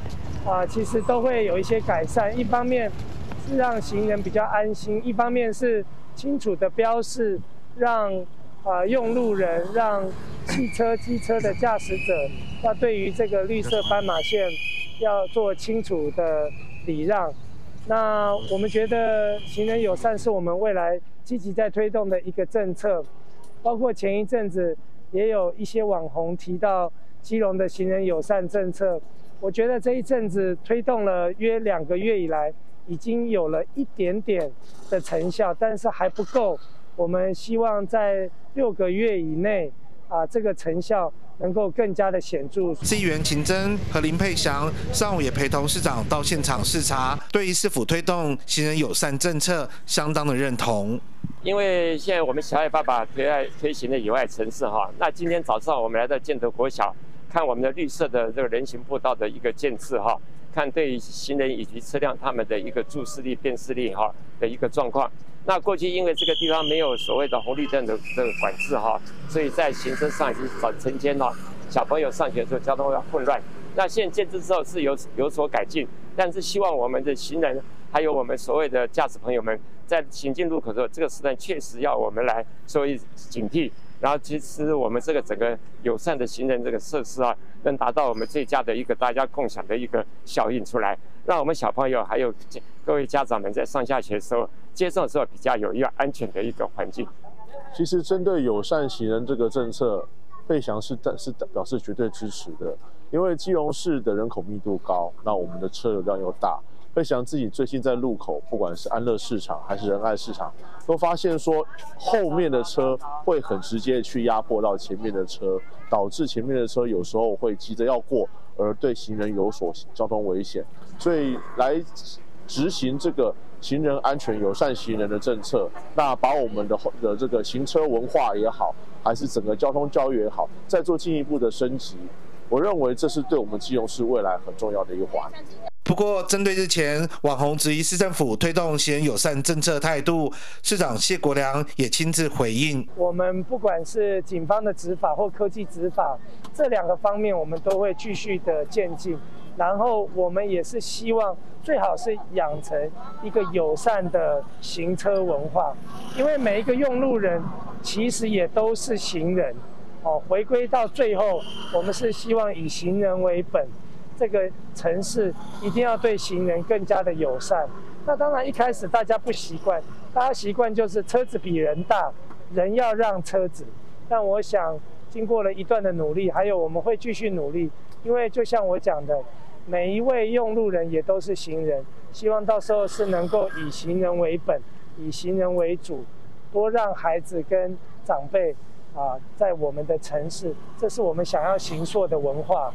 啊，其实都会有一些改善。一方面是让行人比较安心，一方面是清楚的标示，让啊用路人、让汽车、机车的驾驶者要对于这个绿色斑马线要做清楚的礼让。那我们觉得行人友善是我们未来积极在推动的一个政策，包括前一阵子也有一些网红提到基隆的行人友善政策。我觉得这一阵子推动了约两个月以来，已经有了一点点的成效，但是还不够。我们希望在六个月以内，啊，这个成效能够更加的显著。 市议员秦真和林佩祥上午也陪同市长到现场视察，对于市府推动行人友善政策相当的认同。 因为现在我们小爱爸爸推爱推行的友爱城市哈，那今天早上我们来到建德国小。看我们的绿色的这个人行步道的一个建设哈，看对于行人以及车辆他们的一个注视力、辨识力哈的一个状况。那过去因为这个地方没有所谓的红绿灯的这个管制哈，所以在行车上已经早晨间呢，小朋友上学的时候交通要混乱。那现在建制之后是有有所改进，但是希望我们的行人还有我们所谓的驾驶朋友们，在行进路口的时候，这个时段确实要我们来做一警惕。然后，其实我们这个整个友善的行人这个设施啊，能达到我们最佳的一个大家共享的一个效应出来，让我们小朋友还有各位家长们在上下学的时候接送的时候比较有一个安全的一个环境。 其实针对友善行人这个政策，费翔是是表示绝对支持的，因为基隆市的人口密度高，那我们的车流量又大。费翔自己最近在路口，不管是安乐市场还是仁爱市场，都发现说后面的车会很直接去压迫到前面的车，导致前面的车有时候会急着要过，而对行人有所交通危险。所以来执行这个行人安全友善行人的政策，那把我们的的这个行车文化也好，还是整个交通教育也好，再做进一步的升级。我认为这是对我们基隆市未来很重要的一环。 不过，针对日前网红质疑市政府推动行人友善政策态度，市长谢国良也亲自回应： 我们不管是警方的执法或科技执法这两个方面，我们都会继续的渐进。然后，我们也是希望最好是养成一个友善的行车文化，因为每一个用路人其实也都是行人。哦，回归到最后，我们是希望以行人为本。这个城市一定要对行人更加的友善。那当然一开始大家不习惯，大家习惯就是车子比人大，人要让车子。但我想经过了一段的努力，还有我们会继续努力，因为就像我讲的，每一位用路人也都是行人，希望到时候是能够以行人为本，以行人为主，多让孩子跟长辈啊，在我们的城市，这是我们想要形塑的文化。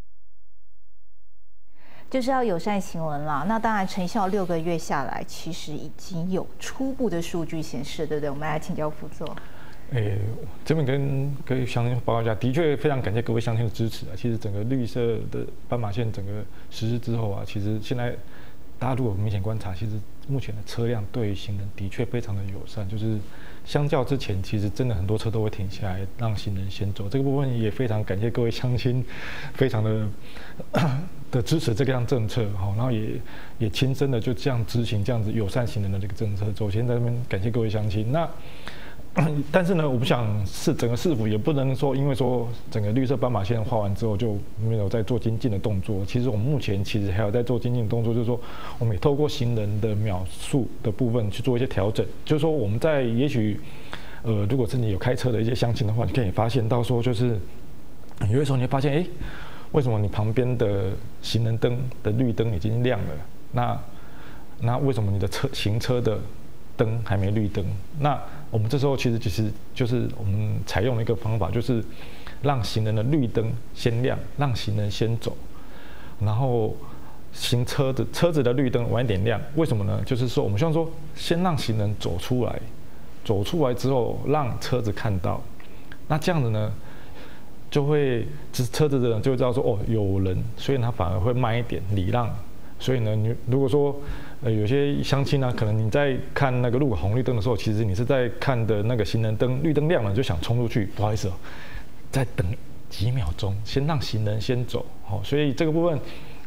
就是要友善行人啦。那当然，成效六个月下来，其实已经有初步的数据显示，对不对？我们来请教副座。 诶，这边跟各位乡亲报告一下，的确非常感谢各位乡亲的支持啊。其实整个绿色的斑马线整个实施之后啊，其实现在大家如果明显观察，其实目前的车辆对于行人的确非常的友善，就是相较之前，其实真的很多车都会停下来让行人先走。这个部分也非常感谢各位乡亲，非常的的支持这项政策，好，然后也也亲身的就这样执行这样子友善行人的这个政策。首先在这边感谢各位乡亲。那但是呢，我不想是整个市府也不能说，因为说整个绿色斑马线画完之后就没有在做精进的动作。其实我们目前其实还有在做精进的动作，就是说我们也透过行人的秒数的部分去做一些调整。就是说我们在也许呃，如果是你有开车的一些乡亲的话，你可以发现到说，就是有的时候你会发现，哎，为什么你旁边的行人灯的绿灯已经亮了？那那为什么你的车行车的灯还没绿灯？那我们这时候其实其实就是我们采用了一个方法，就是让行人的绿灯先亮，让行人先走，然后行车的车子的绿灯晚一点亮。为什么呢？就是说我们希望说，先让行人走出来，走出来之后让车子看到，那这样子呢，就会车子的人就会知道说，哦，有人，所以他反而会慢一点礼让。所以呢，你如果说呃有些乡亲呢，可能你在看那个路口红绿灯的时候，其实你是在看的那个行人灯绿灯亮了，就想冲出去，不好意思哦，再等几秒钟，先让行人先走。好，所以这个部分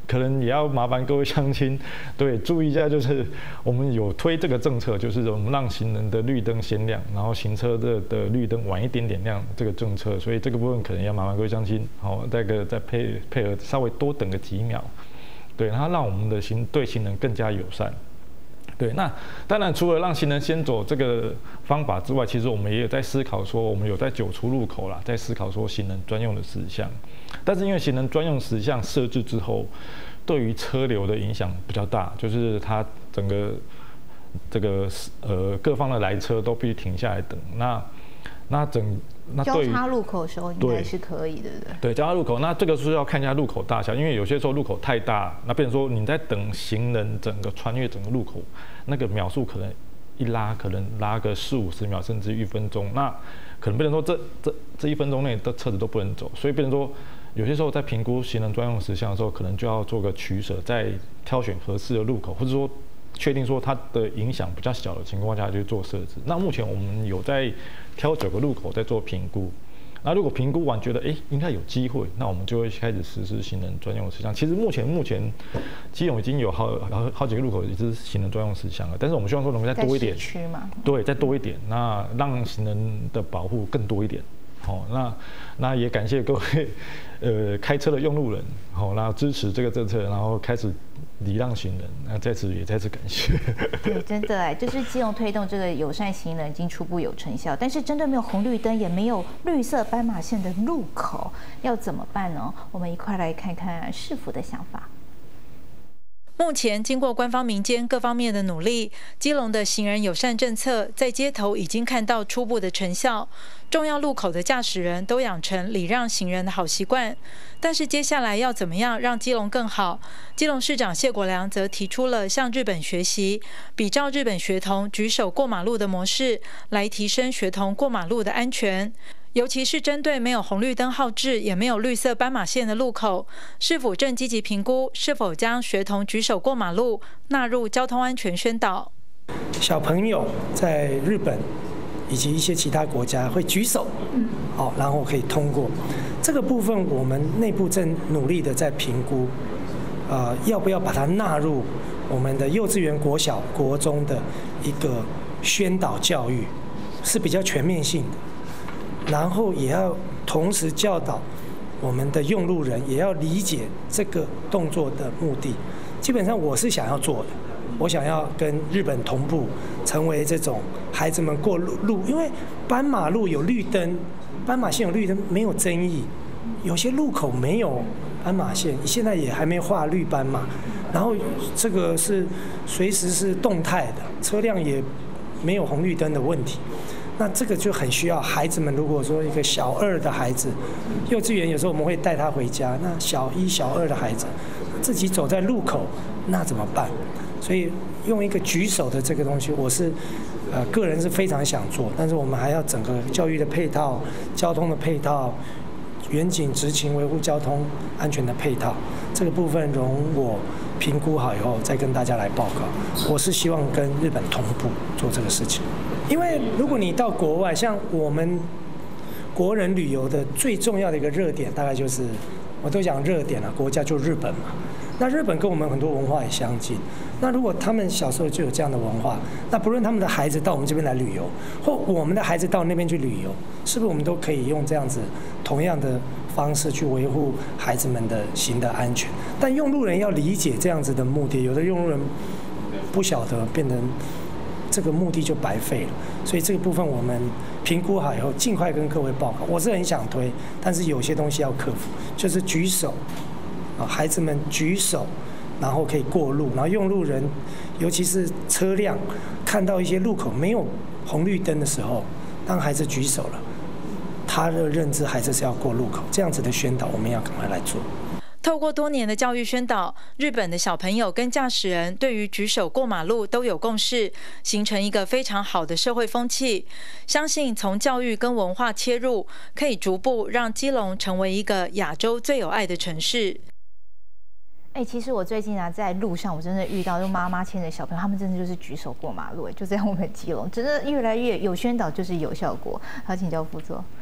可能也要麻烦各位乡亲，对，注意一下，就是我们有推这个政策，就是我们让行人的绿灯先亮，然后行车的的绿灯晚一点点亮这个政策，所以这个部分可能要麻烦各位乡亲，好，那个再配配合稍微多等个几秒，对，然后让我们的行对行人更加友善。对，那当然除了让行人先走这个方法之外，其实我们也有在思考说，我们有在九出入口啦，在思考说行人专用的事项。但是因为行人专用事项设置之后，对于车流的影响比较大，就是它整个这个呃各方的来车都必须停下来等。那那整那交叉路口的时候应该是可以，对不对？ 对，交叉路口，那这个是要看一下路口大小，因为有些时候路口太大，那变成说你在等行人整个穿越整个路口，那个秒数可能一拉，可能拉个四五十秒，甚至一分钟，那可能变成说这这这一分钟内的车子都不能走，所以变成说有些时候在评估行人专用事项的时候，可能就要做个取舍，在挑选合适的路口，或者说确定说它的影响比较小的情况下去做设置。那目前我们有在挑九个路口在做评估，那如果评估完觉得哎应该有机会，那我们就会开始实施行人专用事项。其实目前目前基隆已经有好好好几个路口也是行人专用事项了，但是我们希望说能够再多一点， 在市区嘛， 对，再多一点，那让行人的保护更多一点。好，那那也感谢各位呃开车的用路人，好，然后支持这个政策，然后开始礼让行人，那在此也再次感谢。 对，真的哎，就是基隆推动这个友善行人已经初步有成效，但是针对没有红绿灯也没有绿色斑马线的路口，要怎么办呢？我们一块来看看市府的想法。 目前，经过官方、民间各方面的努力，基隆的行人友善政策在街头已经看到初步的成效。重要路口的驾驶人都养成礼让行人的好习惯。但是接下来要怎么样让基隆更好？基隆市长谢国良则提出了向日本学习，比照日本学童举手过马路的模式，来提升学童过马路的安全。尤其是针对没有红绿灯号志也没有绿色斑马线的路口，市府正积极评估是否将学童举手过马路纳入交通安全宣导。 小朋友在日本以及一些其他国家会举手，好，然后可以通过。这个部分我们内部正努力的在评估，呃，要不要把它纳入我们的幼稚园、国小、国中的一个宣导教育，是比较全面性的。然后也要同时教导我们的用路人，也要理解这个动作的目的。基本上我是想要做的，我想要跟日本同步，成为这种孩子们过路，因为斑马路有绿灯，斑马线有绿灯没有争议，有些路口没有斑马线，现在也还没画绿斑马，然后这个是随时是动态的，车辆也没有红绿灯的问题。那这个就很需要孩子们，如果说一个小二的孩子，幼稚园有时候我们会带他回家，那小一、小二的孩子自己走在路口，那怎么办？所以用一个举手的这个东西，我是呃个人是非常想做，但是我们还要整个教育的配套、交通的配套、远景执勤维护交通安全的配套，这个部分容我评估好以后再跟大家来报告。我是希望跟日本同步做这个事情。因为如果你到国外，像我们国人旅游的最重要的一个热点，大概就是我都讲热点了，国家就日本嘛。那日本跟我们很多文化也相近，那如果他们小时候就有这样的文化，那不论他们的孩子到我们这边来旅游，或我们的孩子到那边去旅游，是不是我们都可以用这样子同样的方式去维护孩子们的行的安全？但用路人要理解这样子的目的，有的用路人不晓得，变成这个目的就白费了。所以这个部分我们评估好以后，尽快跟各位报告。我是很想推，但是有些东西要克服，就是举手啊，孩子们举手，然后可以过路，然后用路人，尤其是车辆看到一些路口没有红绿灯的时候，当孩子举手了，他的认知还是是要过路口，这样子的宣导我们要赶快来做。 透过多年的教育宣导，日本的小朋友跟驾驶人对于举手过马路都有共识，形成一个非常好的社会风气。相信从教育跟文化切入，可以逐步让基隆成为一个亚洲最有爱的城市。 哎、欸，其实我最近啊，在路上我真的遇到，就妈妈牵着小朋友，他们真的就是举手过马路，哎，就在我们基隆，真的越来越有宣导，就是有效果。好，请教副座。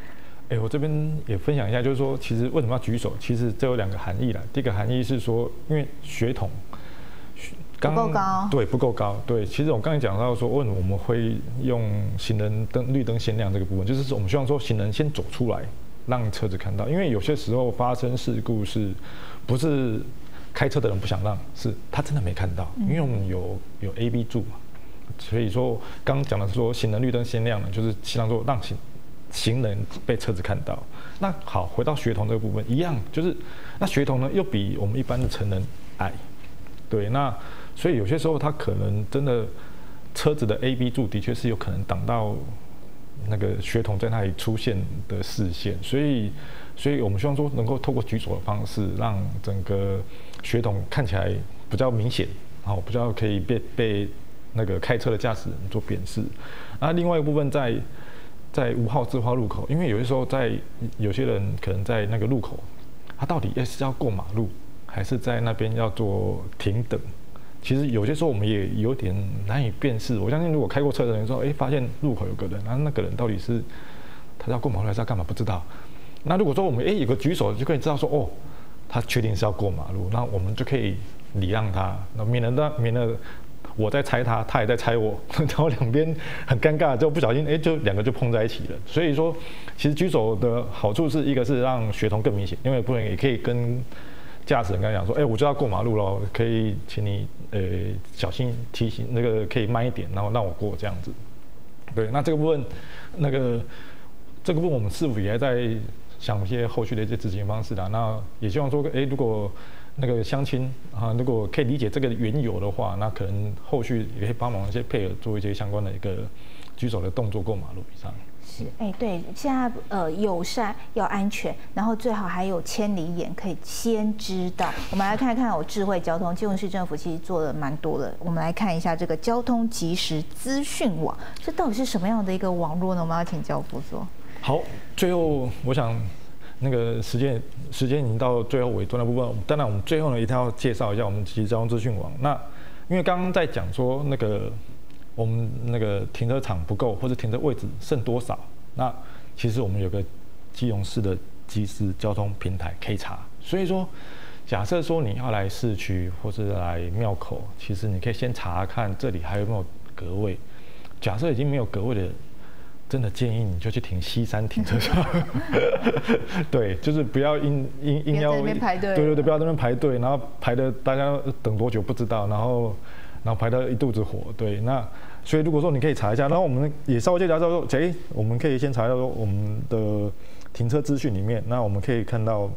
哎，我这边也分享一下，就是说，其实为什么要举手？其实这有两个含义啦。第一个含义是说，因为血统不够高， 对，不够高。对，其实我刚才讲到说，为什么我们会用行人灯绿灯先亮这个部分，就是我们希望说行人先走出来，让车子看到。因为有些时候发生事故是，不是开车的人不想让，是他真的没看到，因为我们有有 A B 柱嘛。所以说，刚刚讲的是说行人绿灯先亮呢，就是希望说让行行人被车子看到。那好，回到学童这个部分，一样就是那学童呢又比我们一般的成人矮，对，那所以有些时候他可能真的车子的 A B 柱的确是有可能挡到那个学童在那里出现的视线，所以所以我们希望说能够透过举手的方式，让整个学童看起来比较明显，好，比较可以被被那个开车的驾驶人做辨识。那另外一个部分在在五号自花路口，因为有些时候在有些人可能在那个路口，他到底是要过马路，还是在那边要做停等？其实有些时候我们也有点难以辨识。我相信如果开过车的人说，哎，发现路口有个人，然后那个人到底是他要过马路还是要干嘛？不知道。那如果说我们哎有个举手就可以知道说，哦，他确定是要过马路，那我们就可以礼让他，那免得让免得我在猜他，他也在猜我，然后两边很尴尬，就不小心哎就两个就碰在一起了。所以说，其实举手的好处是一个是让学童更明显，因为不然也可以跟驾驶人跟他讲说，哎，我就要过马路了，可以请你呃小心提醒，那个可以慢一点，然后让我过这样子。对，那这个部分，那个这个部分我们是否也还在想一些后续的一些执行方式啦？那也希望说，哎，如果那个乡亲啊，如果可以理解这个缘由的话，那可能后续也可以帮忙一些配合做一些相关的一个举手的动作过马路以上。 是，哎，对，现在呃友善要安全，然后最好还有千里眼可以先知道。我们来看一看，有智慧交通，基隆市政府其实做了蛮多的。我们来看一下这个交通即时资讯网，这到底是什么样的一个网络呢？我们要请教副座。 好，最后我想那个时间时间已经到最后尾端的部分，当然我们最后呢一定要介绍一下我们即时交通资讯网。那因为刚刚在讲说那个。我们那个停车场不够，或者停车位置剩多少？那其实我们有个基隆市的即时交通平台可以查。所以说，假设说你要来市区或是来庙口，其实你可以先查看这里还有没有隔位。假设已经没有隔位的，真的建议你就去停西山停车场。对，就是不要因因因要排队， 对对对，不要在那边排队，然后排的大家等多久不知道，然后。然后排到一肚子火，对，那所以如果说你可以查一下，然后我们也稍微介绍说，哎，我们可以先查到说我们的停车资讯里面，那我们可以看到，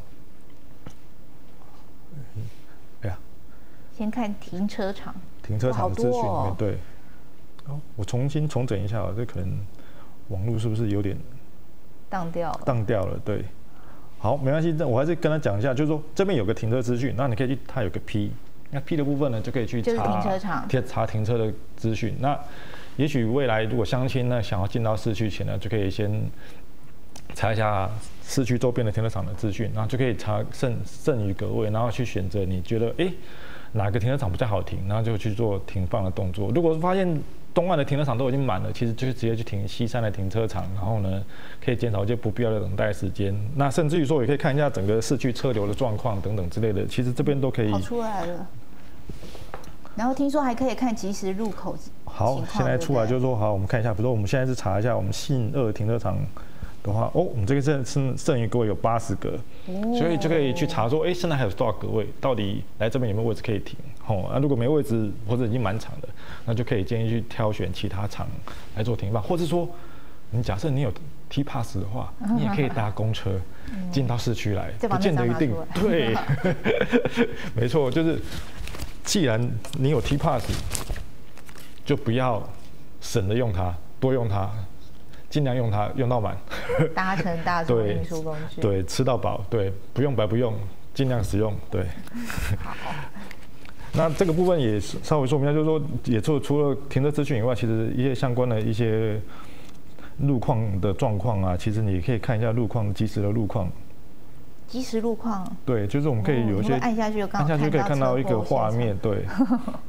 哎呀， 先看停车场， 停车场的资讯里面， 哦、 对，哦，我重新重整一下，这可能网络是不是有点当掉了？ 当掉了，对，好，没关系，我还是跟他讲一下，就是说这边有个停车资讯，那你可以去，它有个 P。那 P 的部分呢，就可以去查停车场， 查停车的资讯。那也许未来如果乡亲呢想要进到市区前呢，就可以先查一下市区周边的停车场的资讯，然后就可以查剩剩余隔位，然后去选择你觉得哎哪个停车场比较好停，然后就去做停放的动作。如果发现东岸的停车场都已经满了，其实就是直接去停西山的停车场，然后呢可以减少一些不必要的等待时间。那甚至于说也可以看一下整个市区车流的状况等等之类的，其实这边都可以。 跑出来了。然后听说还可以看即时入口好，现在出来就是说好，我们看一下，比如说我们现在是查一下我们信二停车场的话，哦，我们这个剩剩剩余隔位有八十个，哦、所以就可以去查说，哎，现在还有多少隔位？到底来这边有没有位置可以停？哦，那如果没位置或者已经满场了，那就可以建议去挑选其他场来做停放，或者说你假设你有 T Pass 的话，你也可以搭公车进到市区来，不见得一定对，没错，就是。既然你有 T Pass， 就不要省着用它，多用它，尽量用它，用到满。 搭乘大众运输工具。 对，吃到饱，对，不用白不用，尽量使用，对。 好。 那这个部分也稍微说明一下，就是说，也除除了停车资讯以外，其实一些相关的一些路况的状况啊，其实你可以看一下路况即时的路况。 即时路况， 对，就是我们可以有一些、 哦、按下去就刚好按下去可以看到一个画面，对。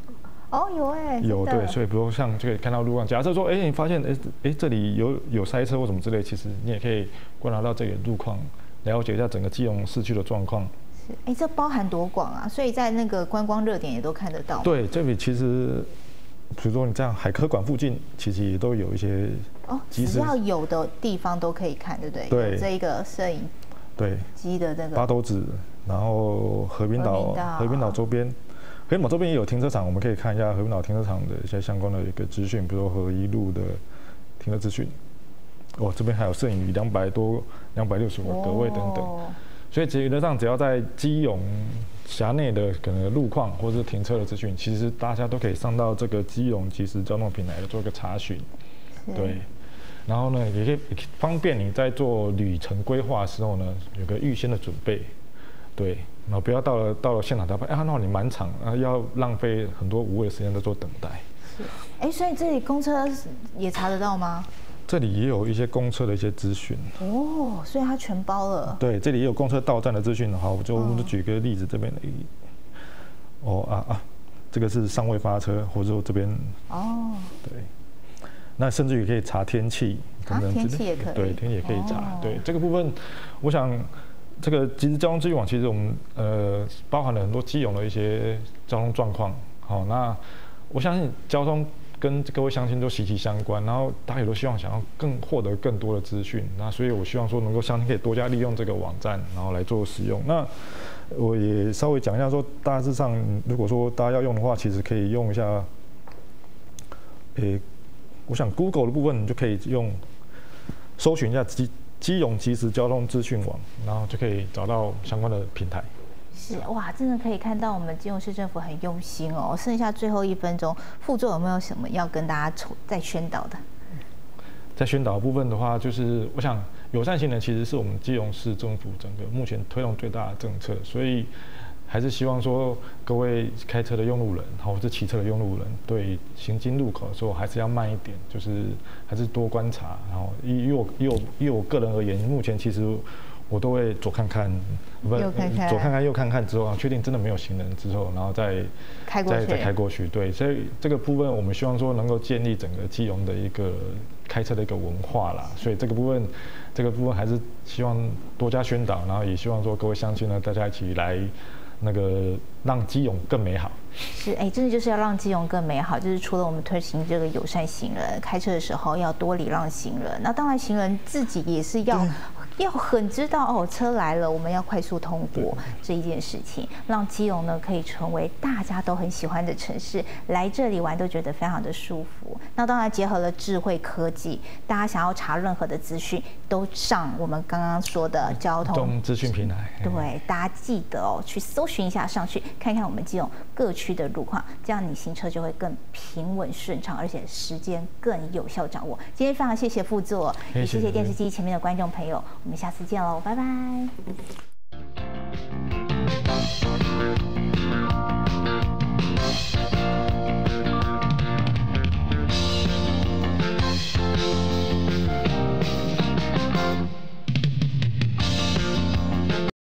哦，有哎， 有对，所以比如像就可以看到路况。假设说，哎，你发现哎哎这里有有塞车或什么之类，其实你也可以观察到这个路况，了解一下整个基隆市区的状况。 是，哎，这包含多广啊？所以在那个观光热点也都看得到。 对，这里其实，比如说你这样海科馆附近，其实也都有一些哦，只要有的地方都可以看，对不对？ 对， 这一个摄影对机的这个八斗子，然后和平岛和平岛周边。和平岛周边也有停车场，我们可以看一下和平岛停车场的一些相关的一个资讯，比如说和一路的停车资讯。哦，这边还有摄影仪两百多、两百六十五个格位等等。哦、所以基本上只要在基隆辖内的可能路况或是停车的资讯，其实大家都可以上到这个基隆即时交通平台做一个查询。对。然后呢，也可以方便你在做旅程规划的时候呢，有个预先的准备。对。然后不要到了到了现场才发现，哎，那你满场啊，要浪费很多无谓的时间在做等待。 是，哎，所以这里公车也查得到吗？ 这里也有一些公车的一些资讯。 哦，所以它全包了。 对，这里也有公车到站的资讯。好，我就我们就举个例子，这边的。哦啊啊，这个是尚未发车，或者说这边。哦。对。那甚至于可以查天气等等之类的。 啊，天气也可以。 对，天气也可以查。哦、对，这个部分，我想。这个即时交通资讯网，其实我们呃包含了很多基隆的一些交通状况。好，那我相信交通跟各位乡亲都息息相关，然后大家也都希望想要更获得更多的资讯。那所以我希望说能够乡亲可以多加利用这个网站，然后来做使用。那我也稍微讲一下说，大致上如果说大家要用的话，其实可以用一下，诶，我想 Google 的部分你就可以用搜寻一下基。基隆即时交通资讯网，然后就可以找到相关的平台。 是哇，真的可以看到我们基隆市政府很用心哦。剩下最后一分钟，副座有没有什么要跟大家再宣导的？ 在宣导的部分的话，就是我想友善行人其实是我们基隆市政府整个目前推动最大的政策，所以还是希望说各位开车的用路人，或者是骑车的用路人，对行经路口的时候还是要慢一点，就是还是多观察。然后以我以我以我个人而言，目前其实我都会左看看， 不右看看， 左看看右看看之后，确定真的没有行人之后，然后再开过去， 再再开过去。对，所以这个部分我们希望说能够建立整个基隆的一个开车的一个文化啦。所以这个部分，这个部分还是希望多加宣导，然后也希望说各位乡亲呢，大家一起来。那个让基隆更美好是哎，真的就是要让基隆更美好。就是除了我们推行这个友善行人，开车的时候要多礼让行人。那当然，行人自己也是要要很知道哦，车来了，我们要快速通过这一件事情，让基隆呢可以成为大家都很喜欢的城市，来这里玩都觉得非常的舒服。那当然结合了智慧科技，大家想要查任何的资讯，都上我们刚刚说的交通资讯平台。 对，大家记得哦，去搜寻一下，上去看看我们基隆各区的路况，这样你行车就会更平稳顺畅，而且时间更有效掌握。今天非常谢谢副座，也谢谢电视机前面的观众朋友，我们下次见喽，拜拜。